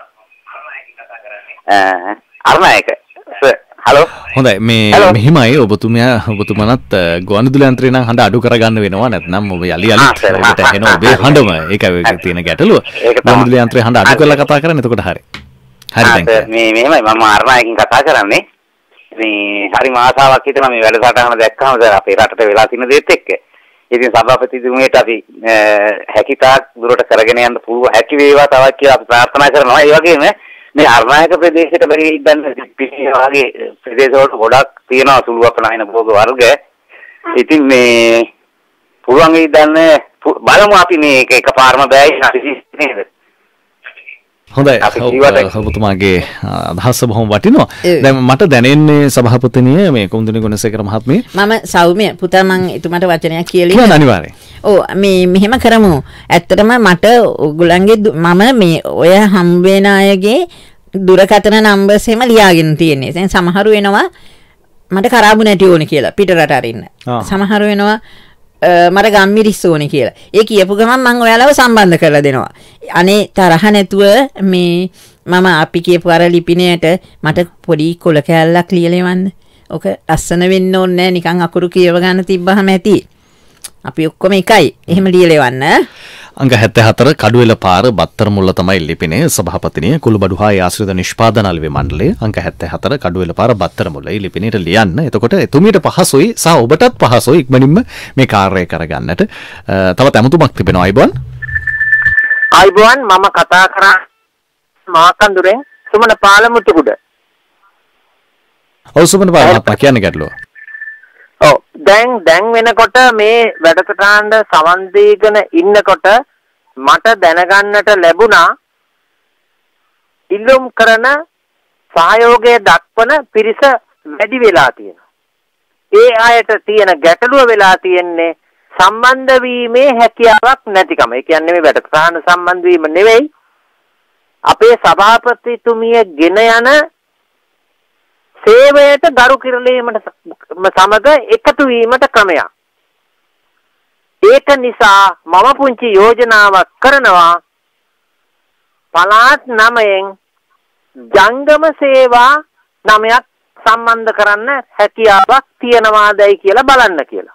අරණායක සර් හලෝ හොඳයි මේ මෙහිමයි ඔබතුමනත් ගුවන්විදුලි යන්ත්‍රේ නම් හඬ අඩු කරගන්න වෙනවා නැත්නම් ඔබ යලි යලිත් ඔබට ඇහෙන ඔබේ හඬම ඒකයි තියෙන ගැටලුව ගුවන්විදුලි යන්ත්‍රේ හඬ අඩු කරලා කතා කරන්න එතකොට හරි දැන් මේ මෙහෙමයි මම අරණායකින් කතා කරන්නේ මේ හරිම ආසාවක් හිතෙනවා මේ වැඩසටහන දැක්කම සර් අපේ රටට වෙලා තියෙන දේත් එක්ක ඉතින් සභාපතිතුමියට අපි හැකියතාක් දුරට කරගෙන යන්න පුළුවන් හැකි වේවා තවත් කියලා අපි ප්‍රාර්ථනා කරනවා ඒ වගේම මේ අරණායක ප්‍රදේශයට බැරි ඉඳන් පිටිය වගේ ප්‍රදේශවල ගොඩක් තියෙනවා සුළු අපනයින භෝග වර්ග. ඉතින් මේ පුළුවන් ඉඳන් බලමු අපි මේ එකපාරම බෑයි නේද? හොඳයි ඔබතුමාගේ අදහස බොහොම වටිනවා. දැන් මට දැනෙන්නේ සභාපතිනිය මේ කුමුදුනි ගුණසේකර මහත්මිය මම සෞම්‍ය පුතා මම එතුමාට වචනයක් කියලා ඉන්න අනිවාර්යයෙන්. ඔව් මේ මෙහෙම කරමු. ඇත්තටම මට ඔයගොල්ලන්ගේ මම මේ ඔය හම් වෙන අයගේ දුරකථන නම්බර්ස් එහෙම ලියාගෙන තියෙන්නේ. දැන් සමහරු වෙනවා මට කරාබු නැටි ඕනේ කියලා පිටරට අරින්න. සමහරු වෙනවා මට ගම්මිරිස් ඕනේ කියලා. ඒ කියපු ගමන් මම ඔයාලව සම්බන්ධ කරලා දෙනවා. අනේ තරහ නැතුව මේ මම අපි කියපු අර ලිපිණයට මට පොඩි කොල කෑල්ලක් ලියලා එවන්න. ඔක ලස්සන වෙන්න ඕනේ නෑ නිකන් අකුරු කියව ගන්න තිබ්බහම ඇති. අපි ඔක්කොම එකයි. එහෙම ලියලා එවන්න. අංග 74 කඩුවෙල පාර බත්තර මුල්ල තමයි ලිපිනේ සභාපතිනිය කුළුබඩු හා ආශ්‍රිත නිෂ්පාදන අලුවේ මණ්ඩලයේ අංග 74 කඩුවෙල පාර බත්තර මුල්ල මේ ලිපිනේට ලියන්න. එතකොට එතුමියට පහසුයි සහ ඔබටත් පහසුයි ඉක්මනින්ම මේ කාර්යය කරගන්නට. තවත් අමුතුමක් තිබෙනවා අයිබෝන් මම කතා කරා මාකන්දුරෙන් සුමන පාලමුතුකුඩ. ඔව් සුමන පාලමුතුමා කියන්නේ ගැටලුව. ඔව් දැන් වෙනකොට මේ වැඩසටහන සවන් දීගෙන ඉන්නකොට මට දැනගන්නට ලැබුණා ඉල්ලුම් කරන සහයෝගය දක්වන පිරිස වැඩි වෙලා තියෙනවා. ඒ අයට තියෙන ගැටලුව වෙලා තියෙන්නේ සම්බන්ධ වීමේ හැකියාවක් නැතිකම. ඒ කියන්නේ මේ වැඩසටහන සම්බන්ධ වීම නෙවෙයි අපේ සභාපතිතුමිය ගෙන යන සේවයට ගරු කිරීමට සමග එකතු වීමට ක්‍රමයක්. ඒක නිසා මම පුංචි යෝජනාවක් කරනවා පළාත් 9න් ජංගම සේවා 9ක් සම්බන්ධ කරන්න හැකියාවක් තියනවාදයි කියලා බලන්න කියලා.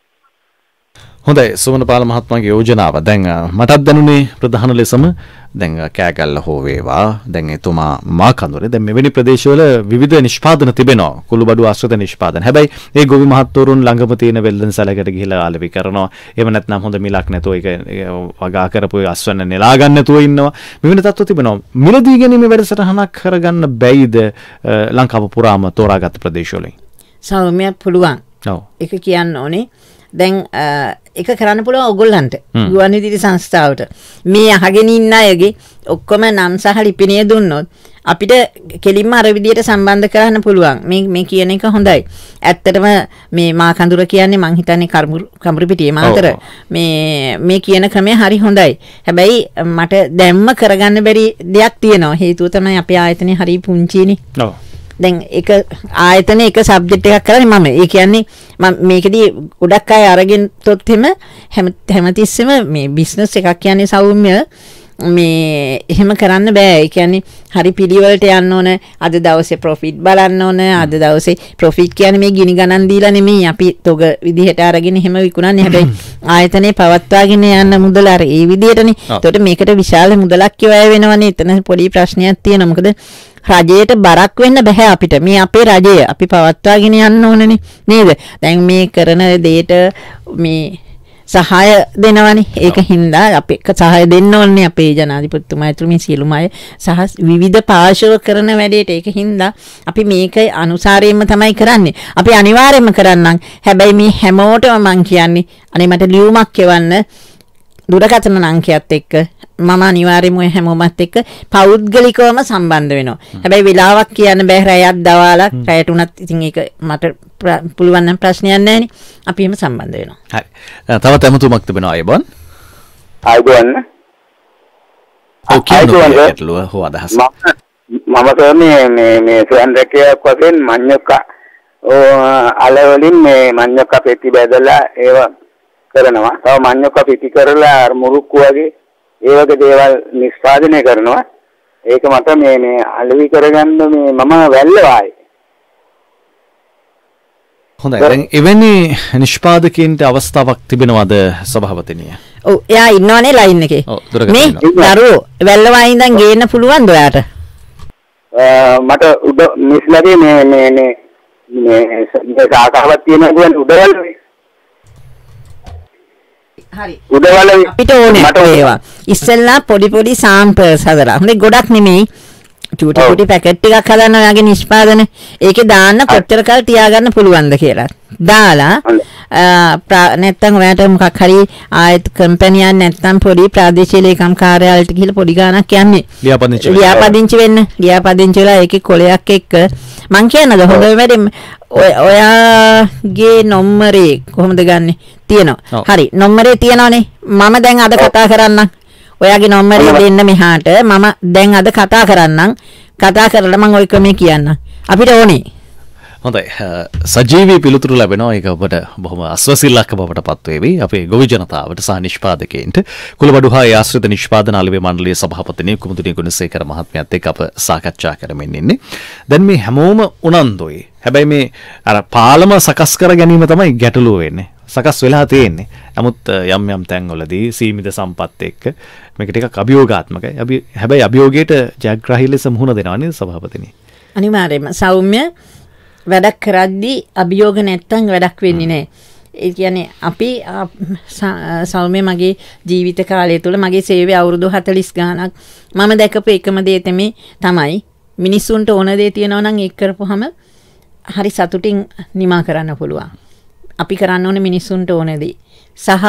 හොඳයි සුමනපාල මහත්මයාගේ යෝජනාව දැන් මටත් දැනුනේ ප්‍රධාන ලෙසම දැන් කෑගල්ල හෝ වේවා දැන් එතුමා මාකඳුරේ දැන් මෙවැනි ප්‍රදේශවල විවිධ නිෂ්පාදන තිබෙනවා කුළුබඩු ආශ්‍රිත නිෂ්පාදන. හැබැයි ඒ ගොවි මහත්වරුන් ළඟම තියෙන වෙල්දන්සලකට ගිහිලා ආලවි කරනවා. එහෙම නැත්නම් හොඳ මිලක් නැතුව ඒක වගා කරපු අස්වැන්න නෙලා ගන්න නැතුව ඉන්නවා. මෙවැනි තත්ත්ව තිබෙනවා. මිලදී ගැනීම වැඩසටහනක් කරගන්න බැයිද ලංකාව පුරාම තෝරාගත් ප්‍රදේශවලින්? සෞම්‍ය පුළුවන්. ඔව්. ඒක කියන්න ඕනේ. දැන් එක කරන්න පුළුවන් ඔයගොල්ලන්ට ගුවන්විදුලි සංස්ථාවට මේ අහගෙන ඉන්න අයගේ ඔක්කොම නම් සහ ලිපිණිය දුන්නොත් අපිට කෙලින්ම අර විදියට සම්බන්ධ කරන්න පුළුවන්. මේ කියන එක හොඳයි. ඇත්තටම මේ මාකඳුර කියන්නේ මං හිතන්නේ කඹුරු පිටියේ මාතර මේ කියන ක්‍රමය හරි හොඳයි. හැබැයි මට දැම්ම කරගන්න බැරි දෙයක් තියෙනවා. හේතුව තමයි අපේ ආයතනය හරි පුංචිනේ. ඔව්. දැන් එක ආයතන එක සබ්ජෙක්ට් එකක් කරන්නේ මම. ඒ කියන්නේ මම මේකදී ගොඩක් අය අරගෙන තොත් හැමතිස්සෙම මේ බිස්නස් එකක් කියන්නේ සෞම්‍ය මේ එහෙම කරන්න බෑ. ඒ කියන්නේ හරි පිළිවෙලට යන්න ඕන. අද දවසේ ප්‍රොෆිට් බලන්න ඕන. අද දවසේ ප්‍රොෆිට් කියන්නේ මේ ගිනි ගණන් දීලා නෙමෙයි අපි තොග විදිහට අරගෙන එහෙම විකුණන්නේ. හැබැයි ආයතනේ පවත්වාගෙන යන්න මුදල අර ඒ විදිහටනේ. ඒකට මේකට විශාල මුදලක් වැය වෙනවනේ. එතන පොඩි ප්‍රශ්නයක් තියෙනවා. මොකද රජයට බරක් වෙන්න බෑ අපිට. මේ අපේ රජය අපි පවත්වාගෙන යන්න ඕනනේ නේද? දැන් මේ කරන දෙයට මේ සහාය දෙනවනේ. ඒක හින්දා අපි සහාය දෙන්න ඕනේ අපේ ජනාධිපතිතුමා ඇතුළු මේ සියලුම අය සහ විවිධ පාර්ශව කරන වැඩේට. ඒක හින්දා අපි මේක අනුසාරයෙන්ම තමයි කරන්නේ. අපි අනිවාර්යයෙන්ම කරන්නම්. හැබැයි මේ හැමෝටම මං කියන්නේ අනේ මට ලියුමක් එවන්න දුරකථන අංකයත් එක්ක මම අනිවාර්යයෙන්ම ඔය හැමෝමත් එක්ක පෞද්ගලිකවම සම්බන්ධ වෙනවා. හැබැයි වෙලාවක් කියන්න බෑ රැයක් දවාලක් රැයට උනත් ඉතින් ඒක මට පුළුවන් නම් ප්‍රශ්නයක් නැහැ නේ. අපි එහෙම සම්බන්ධ වෙනවා. හරි. තවත් අමුතුමක් තිබෙනවා අයබන්. අයබන්. ඔව් කියන්න ගැටලුව හො අදහස්. මම මේ ස්වයං රැකියාවක් වශයෙන් මඤ්ඤොක්ක අලවලින් මේ මඤ්ඤොක්ක පෙති බෙදලා ඒව කරනවා. තව මඤ්ඤොක්ක පිටි කරලා අර මුරුක්කු වගේ ඒ වගේ දේවල් නිෂ්පාදනය කරනවා. ඒක මත මේ අලෙවි කරගන්න මම වැල්ලවායි. හොඳයි. දැන් එවැනි නිෂ්පාදකයන්ට අවස්ථාවක් තිබෙනවද සභාපතිනිය? ඔව් එයා ඉන්නවනේ ලයින් එකේ. මේ දරුවෝ වැල්ලවා ඉඳන් ගේන්න පුළුවන්ද ඔයාට? මට උඩ මිස්ලගේ මේ සාකාවක් තියෙනවා කියන්නේ උඩවල. හරි. උඩවල අපිට ඕනේ ඒවා. ඉස්සෙල්ලා පොඩි සාම්පල්ස් හදලා. හොඳේ ගොඩක් නෙමෙයි. චූටි පැකට් එකක් හදන්න ඔයාගේ නිෂ්පාදන. ඒකේ දාන්න කොච්චර කල් තියාගන්න පුළුවන්ද කියලා. දාලා නැත්තම් ඔයාට මොකක් හරි ආයත කම්පැනියක් නැත්තම් පොඩි ප්‍රාදේශීය ලේකම් කාර්යාලයට ගිහලා පොඩි ගාණක් යන්නේ. ලියාපදිංචි වෙන්න. ලියාපදිංචි වෙලා ඒකේ කොලයක් එක්ක මං කියනද හොඳ වැඩේ ඔයාගේ නම්බරේ කොහොමද ගන්නෙ? තියෙනවා. හරි නම්බරේ තියෙනවනේ. මම දැන් අද කතා කරන්නම්. ඔයාගේ නම්බරේ දෙන්න මෙහාට මම දැන් අද කතා කරන්නම්. කතා කරලා මම ওই ක්‍රමේ කියන්නම්. අපිට ඕනේ. හොඳයි. සජීවී පිළිතුරු ලැබෙනවා. ඒක ඔබට බොහොම අස්වැසිල්ලක් බවට පත් වේවි. අපේ ගොවි ජනතාවට සහ නිෂ්පාදකයන්ට කුලබඩු හා ආශ්‍රිත නිෂ්පාදන අලෙවි මණ්ඩලයේ සභාපතිනිය කුමුදුනි ගුණසේකර මහත්මයාත් එක්ක අප සාකච්ඡා කරමින් ඉන්නේ. දැන් මේ හැමෝම උනන්දුයි. හැබැයි මේ අර පාලම සකස් කර ගැනීම තමයි ගැටලුව වෙන්නේ. සකස් වෙලා තියෙන්නේ. නමුත් යම් තැන්වලදී සීමිත සම්පත් එක්ක මේක ටිකක් අභියෝගාත්මකයි. හැබැයි අභියෝගයට ජයග්‍රාහී ලෙස මුහුණ දෙනවා නේද සභාපතිනිය? අනිවාර්යයෙන්ම සෞම්‍ය වැඩක් කරද්දී අභියෝග නැත්තම් වැඩක් වෙන්නේ නැහැ. ඒ කියන්නේ අපි සෞම්‍ය මගේ ජීවිත කාලය තුළ මගේ සේවය අවුරුදු 40 ගාණක් මම දැකපු එකම දේ තමයි මිනිස්සුන්ට ඕන දේ තියනවා නම් ඒක කරපුවාම හරි සතුටින් නිමා කරන්න පුළුවන්. අපි කරන්න ඕනේ මිනිස්සුන්ට ඕන දේ. සහ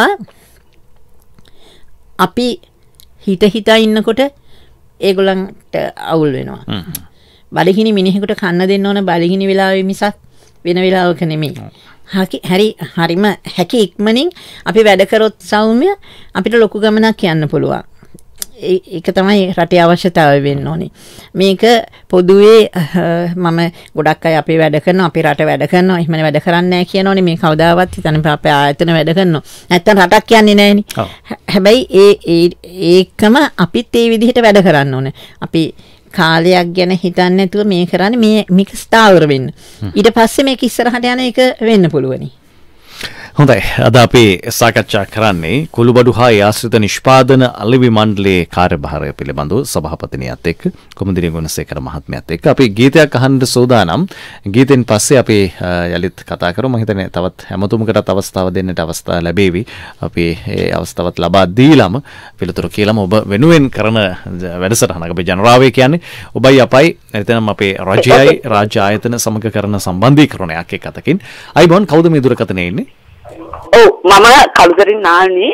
අපි හිතා ඉන්නකොට ඒගොල්ලන්ට අවුල් වෙනවා. බඩගිනි මිනිහෙකුට කන්න දෙන්න ඕන බඩගිනි වෙලාවෙ මිසක් වෙන වෙලාවක නෙමෙයි. හරිම හැකි ඉක්මනින් අපි වැඩ කරොත් සෞම්‍ය අපිට ලොකු ගමනක් යන්න පුළුවන්. ඒක තමයි රටේ අවශ්‍යතාවය වෙන්න ඕනේ. මේක පොදුවේ මම ගොඩක් අය අපේ වැඩ කරනවා අපේ රට වැඩ කරනවා එහෙම වැඩ කරන්නේ නැහැ කියනෝනේ මේ කවදාවත් හිතන්නේ අපේ ආයතන වැඩ කරනවා. නැත්තම් රටක් යන්නේ නැහෙනේ. හැබැයි ඒකම අපිත් ඒ විදිහට වැඩ කරන්න ඕනේ. අපි කාලයක් ගැන හිතන්නේ නැතුව මේ කරන්නේ මේක ස්ථාවර වෙන්න. ඊට පස්සේ මේක ඉස්සරහට යන එක වෙන්න පුළුවනි. හොඳයි. අද අපි සාකච්ඡා කරන්නේ කුළුබඩු හා ආශ්‍රිත නිෂ්පාදන අලෙවි මණ්ඩලයේ කාර්යභාරය පිළිබඳව සභාපතිනියත් එක්ක කුමුදිනි ගුණසේකර මහත්මයාත් එක්ක අපි ගීතයක් අහන්න සූදානම්. ගීතෙන් පස්සේ අපි යලිත් කතා කරමු. මම හිතන්නේ තවත් හැමතුමකටත් අවස්ථාව දෙන්නට අවස්ථාව ලැබෙවි. අපි ඒ අවස්ථාවත් ලබා දීලාම පිළිතුරු කියලාම ඔබ වෙනුවෙන් කරන වැඩසටහනක අපි ජනරාවේ කියන්නේ ඔබයි අපයි එතනම අපේ රජයයි රාජ්‍ය ආයතන සමග කරන සම්බන්ධීකරණයක් එක් අතකින්. අයිබෝන් කවුද මේ දුරකථනයේ ඉන්නේ? ඔව් මම කළුතරින් නාන්නේ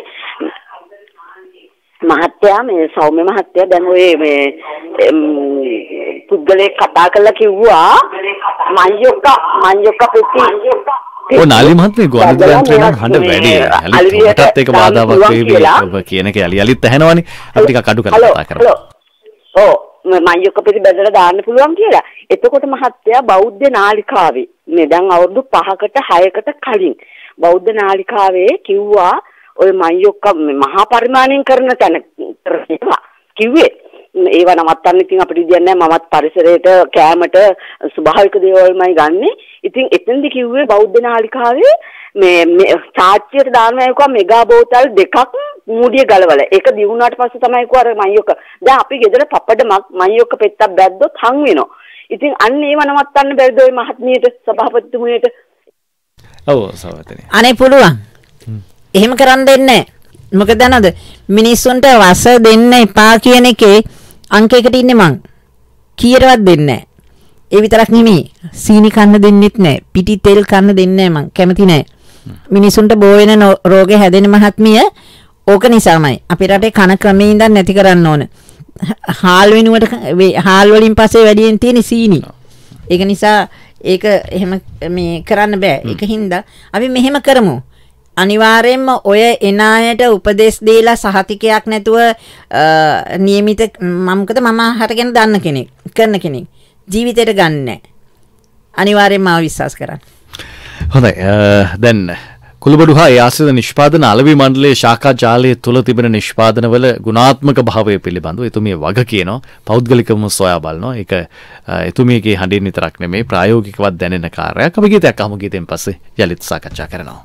මහත්තයා මේ සෞම්‍ය මහත්තයා දැන් ඔය මේ පුද්ගලෙක් කතා කරලා කිව්වා මඤ්ඤොක්ක පෙති ඔය නාලි මහත්මිය ගුවන්විදුලි යන්ත්‍රයෙන් හඬ වැඩි. අලිටත් ඒක බාධාවක් වේවි ඔබ කියන එක යලිත් ඇහෙනවනේ. අපි ටිකක් අඩු කරලා කතා කරමු. ඔව් මඤ්ඤොක්ක පෙති බෙදලා දාන්න පුළුවන් කියලා. එතකොට මහත්තයා බෞද්ධ නාලිකාවේ මේ දැන් අවුරුදු 5කට 6කට කලින් බෞද්ධ නාලිකාවේ කිව්වා ඔය මඤ්ඤොක්ක මහා පරිමාණයෙන් කරන තැන කිව්වේ ඒව නවත්තන්න ඉතින් අපිට දෙන්නේ නැහැ මමත් පරිසරයට කෑමට ස්වභාවික දේවල්මයි ගන්නෙ. ඉතින් එතෙන්දි කිව්වේ බෞද්ධ නාලිකාවේ මේ චාච්චියට දානවා කියවා මෙගා බෝතල් දෙකක් මූඩිය ගලවලා. ඒක දිනුනාට පස්සේ තමයි කිව්වා අර මඤ්ඤොක්ක. දැන් අපි ගෙදර පපඩමක් මඤ්ඤොක්ක පෙත්තක් බැද්දොත් හම් වෙනවා. ඉතින් අන්න ඒව නවත්තන්න බැරිද ඔය මහත්මියට සභාපතිතුමියට? ඔව් සහෝදරනි. අනේ පුළුවන්. එහෙම කරන්න දෙන්නේ නැහැ. මොකද දන්නවද? මිනිස්සුන්ට රස දෙන්න එපා කියන එකේ අංකයකට ඉන්නේ මං. කීයටවත් දෙන්නේ නැහැ. ඒ විතරක් නෙමෙයි. සීනි කන්න දෙන්නෙත් නැහැ. පිටි තෙල් කන්න දෙන්නේ නැහැ මං. කැමති නැහැ. මිනිසුන්ට බෝ වෙන රෝගේ හැදෙන මහත්මිය ඕක නිසාමයි. අපේ රටේ කන ක්‍රමේ ඉඳන් නැති කරන්න ඕන. හාල් වෙනුවට හාල් වලින් පස්සේ වැඩියෙන් තියෙන සීනි. ඒක නිසා ඒක එහෙම මේ කරන්න බෑ. ඒක හින්දා අපි මෙහෙම කරමු. අනිවාර්යයෙන්ම ඔය එන අයට උපදෙස් දීලා සහතිකයක් නැතුව નિયમિત මොකද මම හරගෙන දන්න කෙනෙක් කරන කෙනෙක් ජීවිතේට ගන්න නැහැ. අනිවාර්යයෙන්ම ආව විශ්වාස කරන්න. හොඳයි. දැන් කුළුබඩු හා ඒ ආශ්‍රිත නිෂ්පාදන අලෙවි මණ්ඩලයේ ශාඛා ජාලය තුල තිබෙන නිෂ්පාදනවල ගුණාත්මක භාවය පිළිබඳව එතුමිය වග කියනවා. පෞද්ගලිකවම සොයා බලනවා. ඒක එතුමියගේ හඬින් විතරක් නෙමෙයි ප්‍රායෝගිකවත් දැනෙන කාර්යයක්. අපි ගීතයක් අහමු. ගීතෙන් පස්සේ යලිත් සාකච්ඡා කරනවා.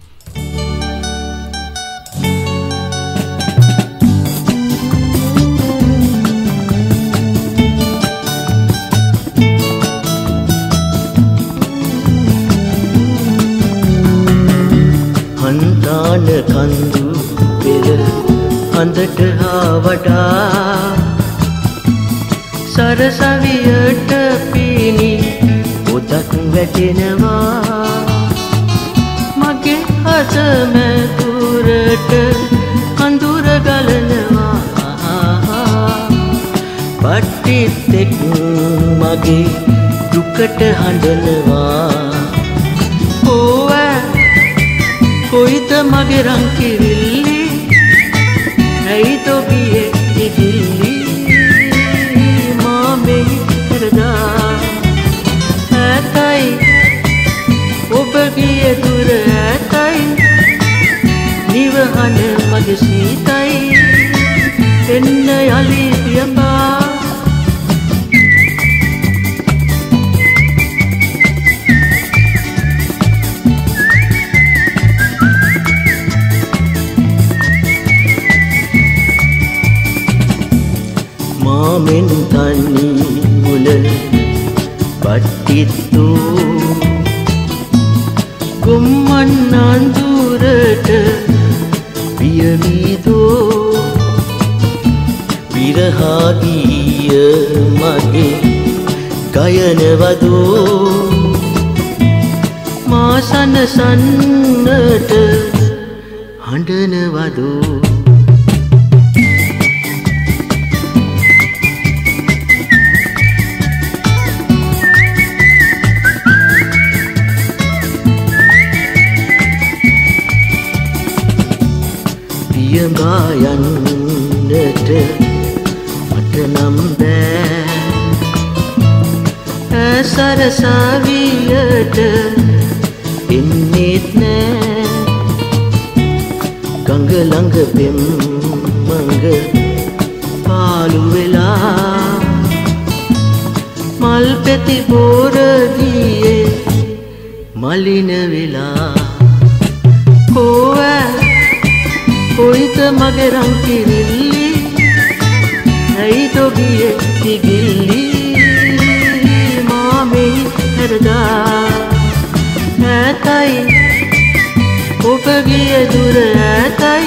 හන්තාන කඳු පෙළ හඳට හාවටා සරසවියට පීනි පොතක් වැටෙනවා මගේ හද මැදුරට කඳුර ගලනවා පට්ටිත්තෙක් මගේ දුකට හඬනවා කොයිද මගේ රංකිරිල්ලි ඇයිද ඔබියේ ඉදිල්ලි මාමේ කරදා ඇතයි ඔබ ගියේ දුර ඇතයි නිවහන මගේ සීතයි එන්න යලි පියඹා මාමෙන් තනි මුල පට්ටිත්තු ගොම්මන් අඳුරට පියවිදෝ විරහාගිය මගේ ගයනවදෝ මාසනසන්නට හඬනවදෝ යන්නට මට නම් බෑ සරසවියට එන්නෙත් නෑ ගඟ ළඟ පෙම් මඟ පාලු වෙලා මල් පෙති බෝරදියේ මලින වෙලා කොයිද මගේ රංකිරිල්ලි ඇයිද ඔබියේ ඉදිල්ලි මාමේ හැරදා ඇතයි ඔබ ගියේ දුර ඇතයි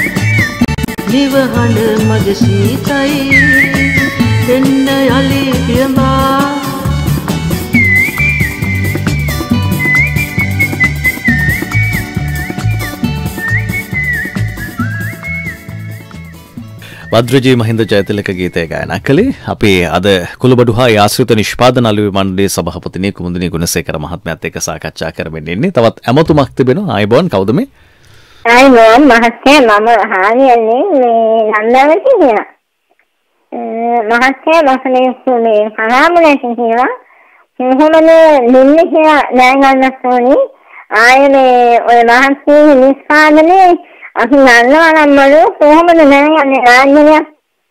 නිවහන මගේ සීතයි එන්න යලි පියඹා වද්‍රජී මහින්ද ජයතිලක ගීතය ගායනා කළේ අපේ අද කුළුබඩු හා ආශ්‍රිත නිෂ්පාදන අලෙවි මණ්ඩලයේ සභාපතිනි කුමුදිනී ගුණසේකර මහත්මයාත් එක්ක සාකච්ඡා කරමින් ඉන්නේ. තවත් ඇමතුමක් තිබෙනවා. ආයිබෝන් කවුද මේ? ආයිබෝන් මහත්තයා මම හානියන්නේ මේ නන්දාවති කියනවා. මහත්තයා මේ හරාමුලට කියනවා. කොහොමද නින්නේ කියලා දැනගන්න ඕනි. ආයේ මේ ඔය මහත්මිය නිෂ්පාදනයේ අපි නන්නවා නම් මොළු කොහොමද නෑයන්නේ රාජ්‍යයක්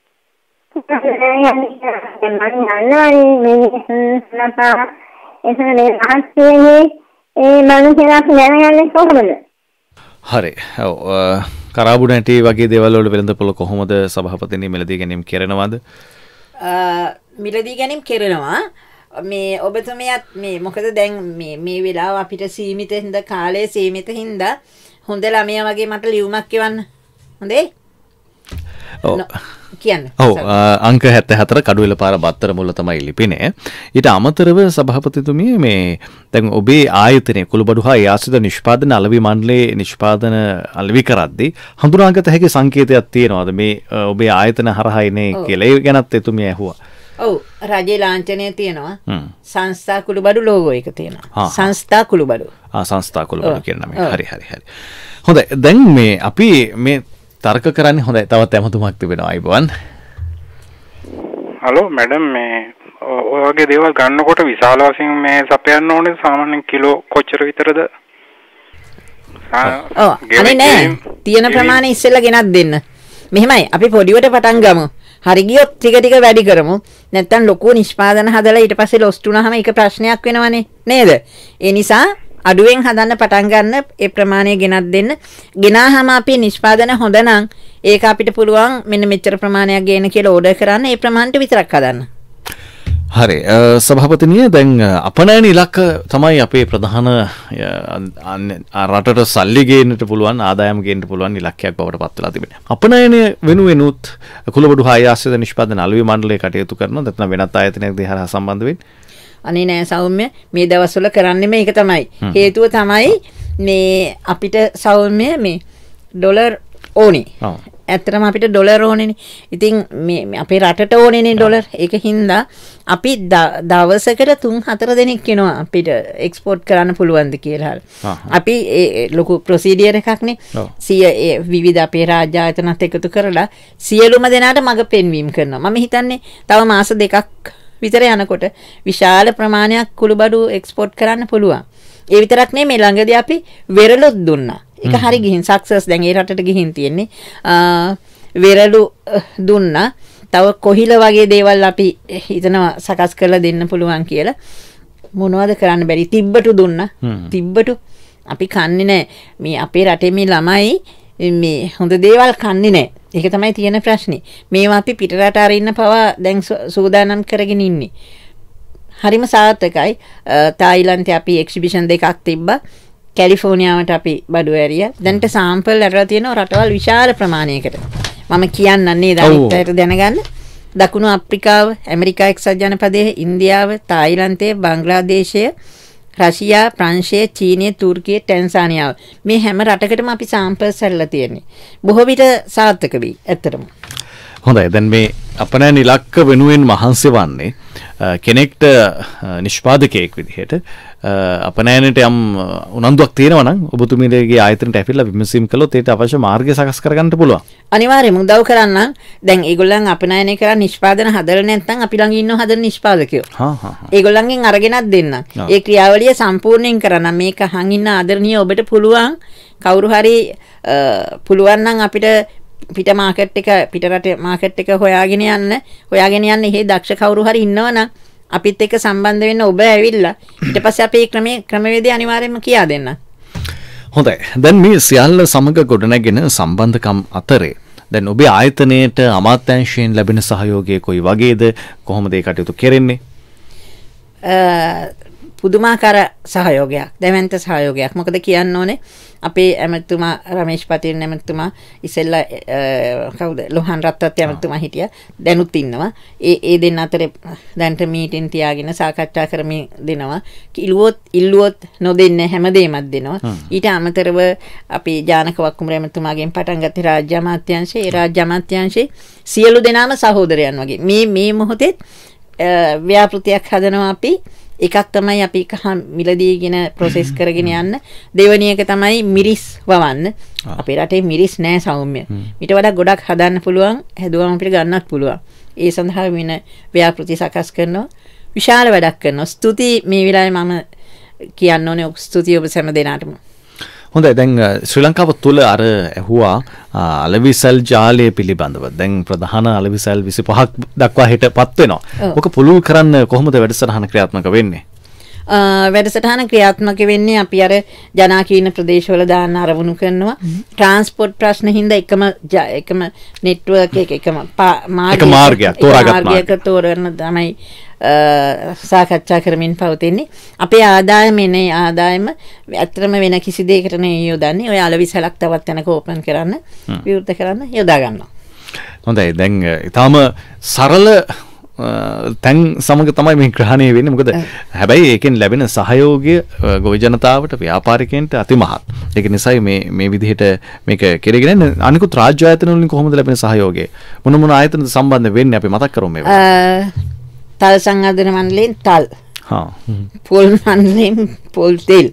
මම නන්නවනේ මේ නපා එතන මේ මහත්මියගේ ඒ මනුස්සයා දැනගන්නේ කොහොමද? හරි. ඔව් කරාබුණ ඇටි වගේ දේවල් වල වෙළඳපොළ කොහොමද සභාපතිනි මිලදී ගැනීම කරනවද? මිලදී ගැනීම කරනවා. මේ ඔබතුමියත් මේ මොකද දැන් මේ වෙලාව අපිට සීමිත හින්දා කාලය සීමිත හින්දා හොඳ ළමයා වගේ මට ලියුමක් කියවන්න. හොඳේ? ඔව්. කියන්න. ඔව් අංක 74 කඩුවෙල පාර බත්තර මුල්ල තමයි ලිපිනේ. ඊට අමතරව සභාපතිතුමිය මේ දැන් ඔබේ ආයතනයේ කුළුබඩු හා ආශ්‍රිත නිෂ්පාදන අලෙවි මණ්ඩලයේ නිෂ්පාදන අලෙවි කරද්දී හඳුනාගත හැකි සංකේතයක් තියෙනවද මේ ඔබේ ආයතන හරහා එන්නේ කියලා? ඒ ගැනත් එතුමිය ඇහුවා. ඔව් රජයේ ලාංඡනය තියෙනවා. සංස්ථා කුළුබඩු ලෝගෝ එක තියෙනවා. සංස්ථා කුළුබඩු. සංස්ථා කුළුබඩු කියන නම. හරි. හොඳයි. දැන් මේ අපි මේ තර්ක කරන්නේ හොඳයි. තවත් ඇමතුමක් තිබෙනවා. අයිබෝන්. හලෝ මැඩම් මේ ඔය වගේ දේවල් ගන්නකොට විශාල වශයෙන් මේ සපයන්න ඕනේ. සාමාන්‍යයෙන් කිලෝ කොච්චර විතරද? අනේ නෑ තියෙන ප්‍රමාණය ඉස්සෙල්ලා ගෙනත් දෙන්න. මෙහෙමයි අපි පොඩිවට පටන් ගමු. හරි ගියොත් ටික ටික වැඩි කරමු. නැත්තම් ලොකු නිෂ්පාදන හදලා ඊට පස්සේ ලොස් වුණාම ඒක ප්‍රශ්නයක් වෙනවනේ නේද? ඒ නිසා අඩුවෙන් හදන්න පටන් ගන්න ඒ ප්‍රමාණය ගෙනත් දෙන්න. ගෙනාහම අපි නිෂ්පාදන හොඳ නම් ඒක අපිට පුළුවන් මෙන්න මෙච්චර ප්‍රමාණයක් ගේන්න කියලා ඕඩර් කරන්න. ඒ ප්‍රමාණයට විතරක් හදන්න. හරි සභාපතිනිය දැන් අපනයන ඉලක්ක තමයි අපේ ප්‍රධාන රටට සල්ලි ගේන්නට පුළුවන් ආදායම් ගේන්නට පුළුවන් ඉලක්කයක් බවට පත් වෙලා තිබෙනවා. අපනයන වෙනුවෙනුත් කුලබඩු හාය ආශ්‍රිත නිෂ්පාදන අලුයම් මණ්ඩලය කටයුතු කරනවා. නැත්නම් වෙනත් ආයතනයක් දිහා සම්බන්ධ වෙන්නේ. අනේ නෑ සෞම්‍ය මේ දවස්වල කරන්නේ මේක තමයි. හේතුව තමයි මේ අපිට සෞම්‍ය මේ ඩොලර් ඕනේ. ඇත්තටම අපිට ඩොලර් ඕනේනේ. ඉතින් මේ අපේ රටට ඕනේනේ ඩොලර්. ඒක හින්දා අපි දවසකට 3-4 දෙනෙක් වෙනවා අපිට එක්ස්පෝර්ට් කරන්න පුළුවන්ද කියලා. අපි ලොකු ප්‍රොසීඩියර් එකක්නේ. විවිධ අපේ රාජ්‍ය ආයතනත් එකතු කරලා සියලුම දෙනාට මඟ පෙන්වීම කරනවා. මම හිතන්නේ තව මාස 2ක් විතර යනකොට විශාල ප්‍රමාණයක් කුළුබඩු එක්ස්පෝර්ට් කරන්න පුළුවන්. ඒ විතරක් නෙමෙයි ළඟදී අපි වෙරළොත් දුන්නා. ඒක හරි ගිහින් සක්සස් දැන් ඒ රටට ගිහින් තියෙන්නේ. වෙරළු දුන්නා. තව කොහිල වගේ දේවල් අපි හිතනවා සකස් කරලා දෙන්න පුළුවන් කියලා. මොනවද කරන්න බැරි තිබ්බටු දුන්නා. තිබ්බටු අපි කන්නේ නැහැ. මේ අපේ රටේ මේ ළමයි මේ හොඳ දේවල් කන්නේ නැහැ. ඒක තමයි තියෙන ප්‍රශ්නේ. මේවා අපි පිටරට අරින්න පවා දැන් සූදානම් කරගෙන ඉන්නේ. හරිම සාර්ථකයි. තායිලන්තේ අපි එක්සිබිෂන් දෙකක් තිබ්බා. කැලිෆෝනියාවට අපි බඩු ඇරියා. දැන්ට සාම්පල් ඇරලා තියෙනවා රටවල් විශාල ප්‍රමාණයකට. මම කියන්නම් නේද අනිත් අයට දැනගන්න. දකුණු අප්‍රිකාව, ඇමරිකා එක්සත් ජනපදයේ, ඉන්දියාව, තායිලන්තය, බංග්ලාදේශය, රෂියා, ප්‍රංශය, චීනය, තුර්කිය, ටැන්සානියාව මේ හැම රටකටම අපි සාම්පල්ස් ඇරලා තියෙන්නේ. බොහෝ විට සාර්ථක වෙයි ඇත්තටම. හොඳයි දැන් මේ අපනයන ඉලක්ක වෙනුවෙන් මහන්සි වන්නේ කෙනෙක්ට නිෂ්පාදකයෙක් විදිහට අපනයනට යම් උනන්දුවක් තියෙනවා නම් ඔබතුමීලගේ ආයතනට ඇවිල්ලා විමසීම් කළොත් ඒට අවශ්‍ය මාර්ගය සකස් කරගන්න පුළුවන්. අනිවාර්යයෙන්ම උදව් කරන්න. දැන් ඒගොල්ලන් අපනයනය කරලා නිෂ්පාදන හදලා නැත්නම් අපි ළඟ ඉන්නව හදන නිෂ්පාදකයෝ. ඒගොල්ලන්ගෙන් අරගෙනත් දෙන්න. ඒ ක්‍රියාවලිය සම්පූර්ණයෙන් කරන්න. මේක අහන් ඉන්න ආදරණීය ඔබට පුළුවන් කවුරු හරි පුළුවන් නම් අපිට පිට මාකට් එක පිට රටේ මාකට් එක හොයාගෙන යන්න එහෙ දක්ෂ කවුරු හරි ඉන්නවනම් අපිත් එක්ක සම්බන්ධ වෙන්න ඔබ ඇවිල්ලා ඊට පස්සේ අපේ ක්‍රමවේදය අනිවාර්යයෙන්ම කියා දෙන්න. හොඳයි. දැන් මේ සියල්ල සමග ගොඩනැගෙන සම්බන්ධකම් අතරේ දැන් ඔබේ ආයතනයේට අමාත්‍යාංශයෙන් ලැබෙන සහයෝගය කොයි වගේද? කොහොමද ඒ කටයුතු කෙරෙන්නේ? පුදුමාකාර සහයෝගයක්, දැවැන්ත සහයෝගයක්. මොකද කියන්න ඕනේ අපේ ඇමතුමා රමේෂ් පතිරණ ඇමතුමා ඉස්සෙල්ලා කවුද ලොහන් රත්වත් ඇමතුමා හිටියා. දැනුත් ඉන්නවා. ඒ දෙන්න අතර දැන්ට මීටින් තියාගෙන සාකච්ඡා කරමින් දෙනවා. ඉල්ලුවොත් නොදෙන්නේ හැමදේමත් දෙනවා. ඊට අමතරව අපි ජානක වක්කුමර ඇමතුමාගෙන් පටන් ගත්තේ රාජ්‍ය අමාත්‍යාංශය. ඒ රාජ්‍ය අමාත්‍යාංශයේ සියලු දෙනාම සහෝදරයන් වගේ. මේ මොහොතේ ව්‍යාපෘතියක් හදනවා අපි. එකක් තමයි අපි මිලදීගෙන ප්‍රොසෙස් කරගෙන යන්න. දෙවෙනි එක තමයි මිරිස් වවන්න. අපේ රටේ මිරිස් නෑ සෞම්‍ය. ඊට වඩා ගොඩක් හදන්න පුළුවන්. හැදුවම අපිට ගන්නත් පුළුවන්. ඒ සඳහා වෙන ව්‍යාපෘති සකස් කරනවා. විශාල වැඩක් කරනවා. ස්තුතියි මේ වෙලාවේ මම කියන්න ඕනේ ස්තුතියි ඔබ හැම දෙනාටම. හොඳයි දැන් ශ්‍රී ලංකාව තුළ අර ඇහුවා අලවිසල් ජාලය පිළිබඳව. දැන් ප්‍රධාන අලවිසල් 25ක් දක්වා හිටපත් වෙනවා. ඔක පුළුල් කරන්න කොහොමද වැඩසටහන ක්‍රියාත්මක වෙන්නේ? වැඩසටහන ක්‍රියාත්මක වෙන්නේ අපි අර ජනාකීර්ණ ප්‍රදේශවල දාන්න ආරවුණු කරනවා. ට්‍රාන්ස්පෝර්ට් ප්‍රශ්න හින්දා එකම නෙට්වර්ක් එකම මාර්ගයක් තෝරගන්න තමයි සාකච්ඡා කරමින් පවතින්නේ. අපේ ආදායම ඇත්තටම වෙන කිසි දෙයකට නෙවෙයි යොදන්නේ. ඔය අලවිසලක් තවත් තැනක ඕපන් කරන්න, විවෘත කරන්න යොදා ගන්නවා. හොඳයි. දැන් ඊටාම සරල තැන් සමග තමයි මේ ග්‍රහණය වෙන්නේ. මොකද හැබැයි ඒකෙන් ලැබෙන සහයෝගය ගොවි ජනතාවට, ව්‍යාපාරිකයන්ට අතිමහත්. ඒක නිසායි මේ විදිහට මේක කෙරෙගෙන අනිකුත් රාජ්‍ය ආයතන වලින් කොහොමද ලැබෙන සහයෝගය? මොන ආයතනද සම්බන්ධ වෙන්නේ? අපි මතක් කරමු මේවා. තල් සංවර්ධන මණ්ඩලයෙන් තල්. පොල් මණ්ඩලයෙන් පොල් තෙල්.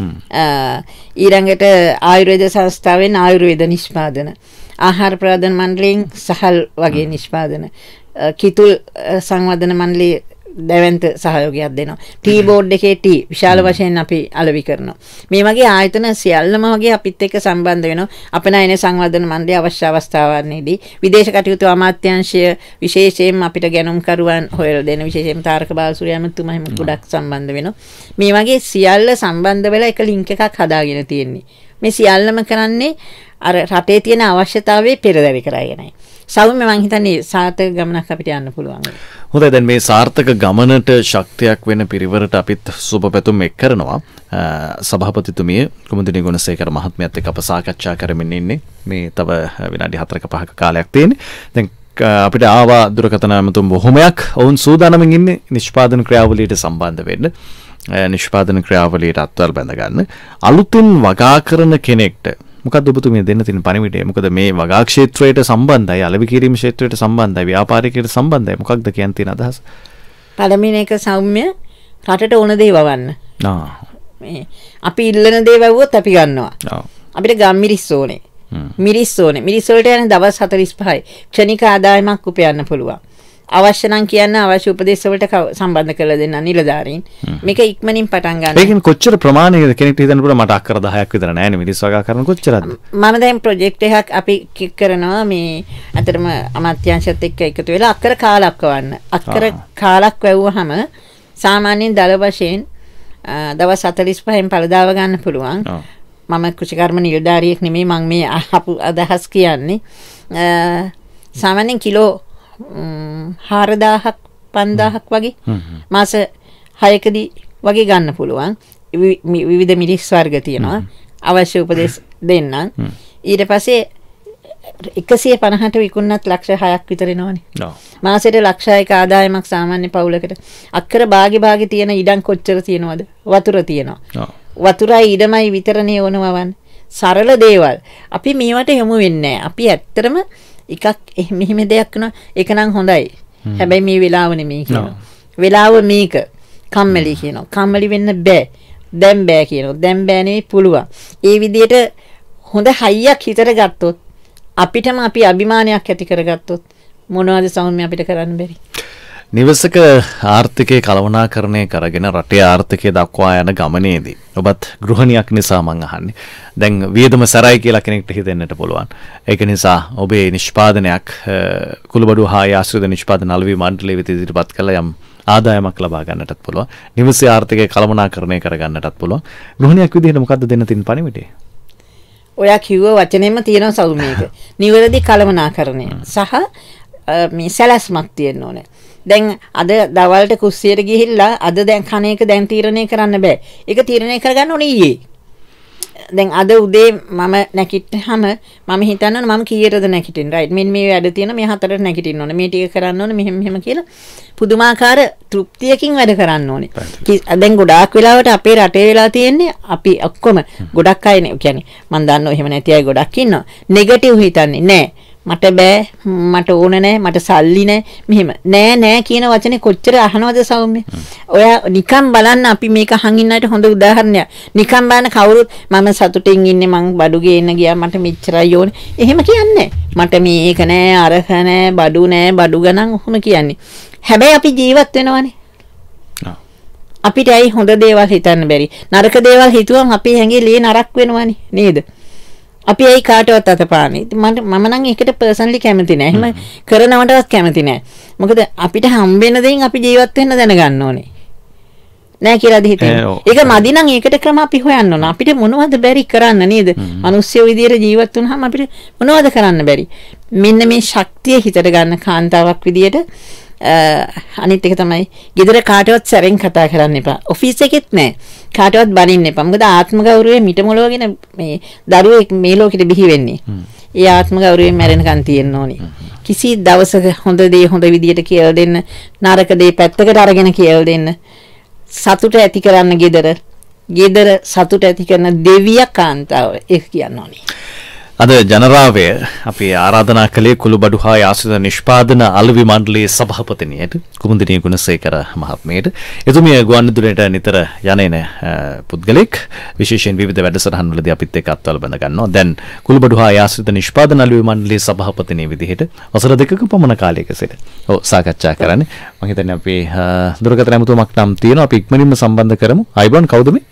ඊළඟට ආයුර්වේද සංස්ථාවෙන් ආයුර්වේද නිෂ්පාදන. ආහාර ප්‍රාදන මණ්ඩලයෙන් සහල් වගේ නිෂ්පාදන. කිතුල් සංවර්ධන මණ්ඩලයේ දැවන්ත සහයෝගයක් දෙනවා. ටීබෝඩ් එකේ ටී විශාල වශයෙන් අපි අලෙවි කරනවා. මේ වගේ ආයතන සියල්ලම වගේ අපිත් එක්ක සම්බන්ධ වෙනවා. අපේ නයන සංවර්ධන මණ්ඩලයේ අවශ්‍ය අවස්ථාවන්හිදී විදේශ කටයුතු අමාත්‍යාංශය විශේෂයෙන්ම අපිට ගැනුම්කරුවන් හොයලා දෙන විශේෂයෙන්ම තාරක බාලසූරිය ඇමතුමා එහෙම ගොඩක් සම්බන්ධ වෙනවා. මේ වගේ සියල්ල සම්බන්ධ වෙලා එක ලින්ක් එකක් හදාගෙන තියෙන්නේ. මේ සියල්ලම කරන්නේ අර රටේ තියෙන අවශ්‍යතාවයේ පෙරදරි කරගෙනයි. සෞම්‍ය මං හිතන්නේ සාර්ථක ගමනක් අපිට යන්න පුළුවන්. හොඳයි දැන් මේ සාර්ථක ගමනට ශක්තියක් වෙන පිරිවරට අපිත් සුබ පැතුම් එක් කරනවා. සභාපතිතුමිය කුමුදිනී ගුණසේකර මහත්මයාත් එක්ක අප සාකච්ඡා කරමින් ඉන්නේ. මේ තව විනාඩි 4ක 5ක කාලයක් තියෙන්නේ. දැන් අපිට ආවා දුරකථන ඇමතුම් බොහොමයක්. ඔවුන් සූදානම්ින් ඉන්නේ නිෂ්පාදන ක්‍රියාවලියට සම්බන්ධ වෙන්න. නිෂ්පාදන ක්‍රියාවලියට අත්වල බැඳ ගන්න. අලුතින් වගා කරන කෙනෙක්ට මොකක්ද ඔබතුමිය දෙන්න තියෙන පණිවිඩය? මොකද මේ වගා ක්ෂේත්‍රයට සම්බන්ධයි, අලෙවි කිරීම ක්ෂේත්‍රයට සම්බන්ධයි, ව්‍යාපාරිකයට සම්බන්ධයි. මොකක්ද කියන්න තියෙන අදහස? පළවෙනි එක සෞම්‍ය රටට ඕන දේ වවන්න. මේ අපි ඉල්ලන දේ වවුවොත් අපි ගන්නවා. අපිට ගම්මිරිස් ඕනේ. මිරිස් ඕනේ. මිරිස් වලට යන දවස් 45යි. ක්ෂණික ආදායමක් උපයන්න පුළුවන්. අවශ්‍ය නම් කියන්න අවශ්‍ය උපදේශ වලට සම්බන්ධ කරලා දෙන්න නිලධාරීන්. මේක ඉක්මනින් පටන් ගන්න. මේකෙන් කොච්චර ප්‍රමාණයකද කෙනෙක්ට හිතන්න පුළුවන් මට අක්කර 10ක් විතර නෑනේ මිරිස් වගා කරන කොච්චරද? මම දැන් ප්‍රොජෙක්ට් එකක් අපි කික් කරනවා මේ අතරම අමාත්‍යාංශයත් එක්ක එකතු වෙලා අක්කර කාලක් වවන්න. අක්කර කාලක් වැවුවහම සාමාන්‍යයෙන් දල වශයෙන් දවස් 45න් පළදාව ගන්න පුළුවන්. මම කෘෂිකර්ම නිලධාරියෙක් නෙමෙයි මම මේ අහපු අදහස් කියන්නේ. සාමාන්‍යයෙන් කිලෝ 4000ක් 5000ක් වගේ මාස 6කදී වගේ ගන්න පුළුවන්. විවිධ මිරිස් වර්ග තියෙනවා. අවශ්‍ය උපදෙස් දෙන්නම්. ඊට පස්සේ 150ට විකුණනත් ලක්ෂ 6ක් විතර එනවනේ. මාසෙට ලක්ෂ 1ක ආදායමක් සාමාන්‍ය පවුලකට. අක්කර භාගේ තියෙන ඉඩම් කොච්චර තියෙනවද? වතුර තියෙනවා. වතුරයි ඉඩමයි විතරනේ ඕනවවන්නේ. සරල දේවල්. අපි මේවට යොමු වෙන්නේ නැහැ. අපි ඇත්තටම එකක් මෙහෙම දෙයක් කරනවා ඒක නම් හොඳයි. හැබැයි මේ වෙලාව නෙමෙයි කියනවා. වෙලාව මේක. කම්මැලි කියනවා. කම්මැලි වෙන්න බෑ. දැන් බෑ කියනවා. දැන් බෑ නෙවෙයි පුළුවන්. ඒ විදිහට හොඳ හයියක් හිතට ගත්තොත් අපිටම අපි අභිමානයක් ඇති කරගත්තොත් මොනවද සෞම්‍ය අපිට කරන්න බැරි? නිවසක ආර්ථිකය කළමනාකරණය කරගෙන රටේ ආර්ථිකය දක්වා යන ගමනේදී ඔබත් ගෘහණියක් නිසා මං අහන්නේ. දැන් වියදම සරයි කියලා කෙනෙක්ට හිතෙන්නට පුළුවන්. ඒක නිසා ඔබේ නිෂ්පාදනයක් කුළුබඩුව හා ආශ්‍රිත නිෂ්පාදන අලෙවි මණ්ඩලය වෙත ඉදිරිපත් කළ යම් ආදායමක් ලබා ගන්නටත් පුළුවන්. නිවසේ ආර්ථිකය කළමනාකරණය කර ගන්නටත් පුළුවන්. ගෘහණියක් විදිහට මොකද්ද දෙන්න තියෙන පණිවිඩය? ඔයා කිව්ව වචනේම තියෙන සෞම්‍යයක. නිවැරදි කළමනාකරණය සහ මේ සැලැස්මක් තියෙන්න ඕනේ. දැන් අද දවල්ට කුස්සියට ගිහිල්ලා අද දැන් කන එක දැන් තීරණය කරන්න බෑ. ඒක තීරණය කරගන්න ඕනේ ඊයේ. දැන් අද උදේ මම නැගිට්ටහම මම හිතන්නේ මම කීයටද නැගිටින්නේ රයිට් මෙන්න මේ වැඩ තියෙන මේ 4ට නැගිටින්න ඕනේ මේ ටික කරන්න ඕනේ මෙහෙම කියලා පුදුමාකාර තෘප්තියකින් වැඩ කරන්න ඕනේ. දැන් ගොඩාක් වෙලාවට අපේ රටේ වෙලා තියෙන්නේ අපි ඔක්කොම ගොඩක් අය කියන්නේ මම දන්නවා එහෙම නැති අය ගොඩක් ඉන්නවා. නෙගටිව් හිතන්නේ නෑ. මට බෑ මට ඕන නෑ මට සල්ලි නෑ මෙහෙම නෑ කියන වචනේ කොච්චර අහනවද සෞම්‍ය? ඔයා නිකන් බලන්න අපි මේක අහන් ඉන්නට හොඳ උදාහරණයක්. නිකන් බලන්න කවුරුත් මම සතුටින් ඉන්නේ මං බඩු ගේන්න ගියා මට මෙච්චරයි ඕනේ. එහෙම කියන්නේ මට මේක නෑ අරක නෑ බඩු නෑ බඩු ගණන් ඔහොම කියන්නේ. හැබැයි අපි ජීවත් වෙනවනේ. අපිට ඇයි හොඳ දේවල් හිතන්න බැරි? නරක දේවල් හිතුවම අපේ හැඟේ ලේ නරක් වෙනවනේ නේද? අපි ඒ කාටවත් අතපාන්නේ. මම නම් ඒකට පර්සනලි කැමති නෑ. එහෙම කරනවටවත් කැමති නෑ. මොකද අපිට හම්බ වෙන දේෙන් අපි ජීවත් වෙන්න දැනගන්න ඕනේ. නෑ කියලාද හිතන්නේ. ඒක මදි නම් ඒකට ක්‍රම අපි හොයන්න ඕන. අපිට මොනවද බැරි කරන්න නේද? මිනිස්සු විදියට ජීවත් වුණාම අපිට මොනවද කරන්න බැරි? මෙන්න මේ ශක්තිය හිතට ගන්න කාන්තාවක් විදියට අනිත් එක තමයි ගෙදර කාටවත් සැරෙන් කතා කරන්න එපා. ඔෆිස් එකෙත් නෑ. කාටවත් බනින්න එපා. මොකද ආත්ම ගෞරවය මිට මොලවගෙන මේ දරුවෙක් මේ ලෝකෙට බිහි වෙන්නේ. ඒ ආත්ම ගෞරවයෙන් මැරෙනකන් තියෙන්න ඕනේ. කිසි දවසක හොඳ දේ හොඳ විදියට කියලා දෙන්න, නරක දේ පැත්තකට අරගෙන කියලා දෙන්න. සතුට ඇති කරන්න ගෙදර සතුට ඇති කරන දෙවිය කාන්තාව ඒක කියන්න ඕනේ. අද ජනරාවය අපි ආරාධනා කළේ කුළුබඩු හා ආශ්‍රිත නිෂ්පාදන අලෙවි මණ්ඩලයේ සභාපතිනියට කුමුදිනී ගුණසේකර මහත්මියට. එතුමිය ගුවන්විදුලියට නිතර යන්නේ පුද්ගලෙක් විශේෂයෙන් විවිධ වැඩසටහන් වලදී අපිත් එක්ක අත්වල බඳ ගන්නවා. දැන් කුළුබඩු හා ආශ්‍රිත නිෂ්පාදන අලෙවි මණ්ඩලයේ සභාපතිනිය විදිහට වසර දෙකක පමණ කාලයක සිට සාකච්ඡා කරන්නේ. මම හිතන්නේ අපි දුරකථන ඇමතුමක් නම් තියෙනවා. අපි ඉක්මනින්ම සම්බන්ධ කරමු. අයිබෝන් කවුද මේ?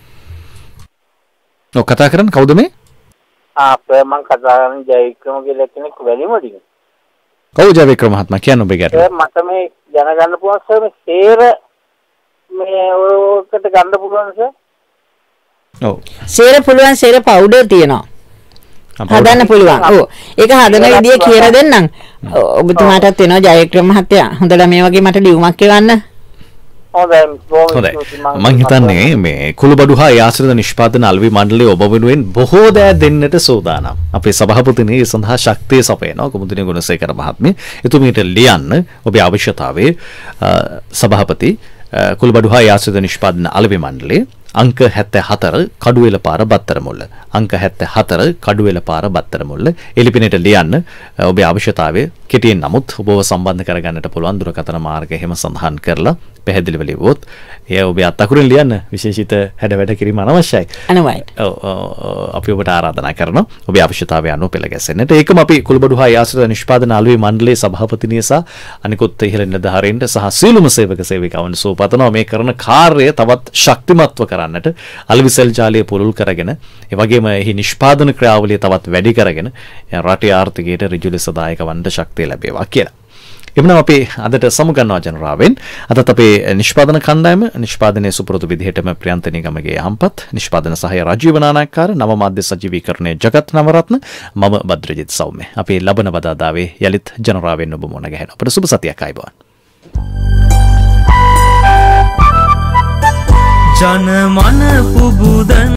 කතා කරන්නේ කවුද මේ? අපේ මං කතා කරන්නේ ජයවික්‍රම කියලා කෙනෙක් වැලිමඩින්. ඔව් ජයවික්‍රම මහත්මයා කියන්න ඔබ ගැට. මට මේ දැනගන්න පුළුවන් සර් මේ සේර මේ ඔකට ගන්න පුළුවන් සර්? ඔව්. සේර පුළුවන් සේර පවුඩර් තියෙනවා. හදන්න පුළුවන්. ඔව්. ඒක හදන විදිය කියලා දෙන්නම්. ඔබතුමාටත් වෙනවා ජයවික්‍රම මහත්තයා. හොඳලා මේ වගේ මට ලියුමක් එවන්න. හොඳයි මම හිතන්නේ මේ කුළුබඩු හා ආශ්‍රිත නිෂ්පාදන අලෙවි මණ්ඩලයේ ඔබ වෙනුවෙන් බොහෝ දෑ දෙන්නට සූදානම්. අපේ සභාපතිනි ඒ සඳහා ශක්තිය සපයනවා කුමුදිනී ගුණසේකර මහත්මිය. එතුමියට ලියන්න ඔබේ අවශ්‍යතාවයේ සභාපති කුළුබඩු හා ආශ්‍රිත නිෂ්පාදන අලෙවි මණ්ඩලයේ අංක 74 කඩුවෙල පාර බත්තරමුල්ල. අංක 74 කඩුවෙල පාර බත්තරමුල්ල. එලිපිනේට ලියන්න ඔබේ අවශ්‍යතාවය කෙටියෙන් නමුත් ඔබව සම්බන්ධ කරගන්නට පුළුවන් දුරකථන මාර්ගය එහෙම සඳහන් කරලා පැහැදිලිව ලියුවොත් එය ඔබේ අත්අකුරින් ලියන්න විශේෂිත හැඩ වැඩ කිරීම අනවශ්‍යයි. අනවයි. අපි ඔබට ආරාධනා කරනවා ඔබේ අවශ්‍යතාවය අනුව පෙළ ගැසෙන්නට. ඒකම අපි කුළුබඩු හා ආශ්‍රිත නිෂ්පාදන අලෙවි මණ්ඩලයේ සභාපතිනිය සහ අනිකුත් ඉහළ නිලධාරීන්ට සහ සියලුම සේවක සේවිකාවන් සූපතනවා මේ කරන කාර්යය තවත් ශක්තිමත්ව කරන්නට අලෙවි සෙල් ජාලය පුළුල් කරගෙන ඒ වගේම එහි නිෂ්පාදන ක්‍රියාවලිය තවත් වැඩි කරගෙන රටේ ආර්ථිකයට ඍජු ලෙස දායක වන්න ශක්තිය ලැබේවා කියලා. එමුනම් අපි අදට සමුගන්නවා ජනරාවෙන්. අදත් අපේ නිෂ්පාදන කණ්ඩායම නිෂ්පාදනයේ සුපුරුදු විදිහටම ප්‍රියන්තනී ගමගේ යහම්පත් නිෂ්පාදන සහාය රජීව නානායක්කාර නව මාධ්‍ය සජීවීකරණයේ ජගත් නවරත්න මම බද්‍රජිත් සෞම්‍ය. අපි ලබන බදාදාවේ යලිත් ජනරාවෙන් ඔබ මුණ ගැහෙනවා. අපට සුබ සතියක් ආයිබෝන්. ජන මන පුබුදන්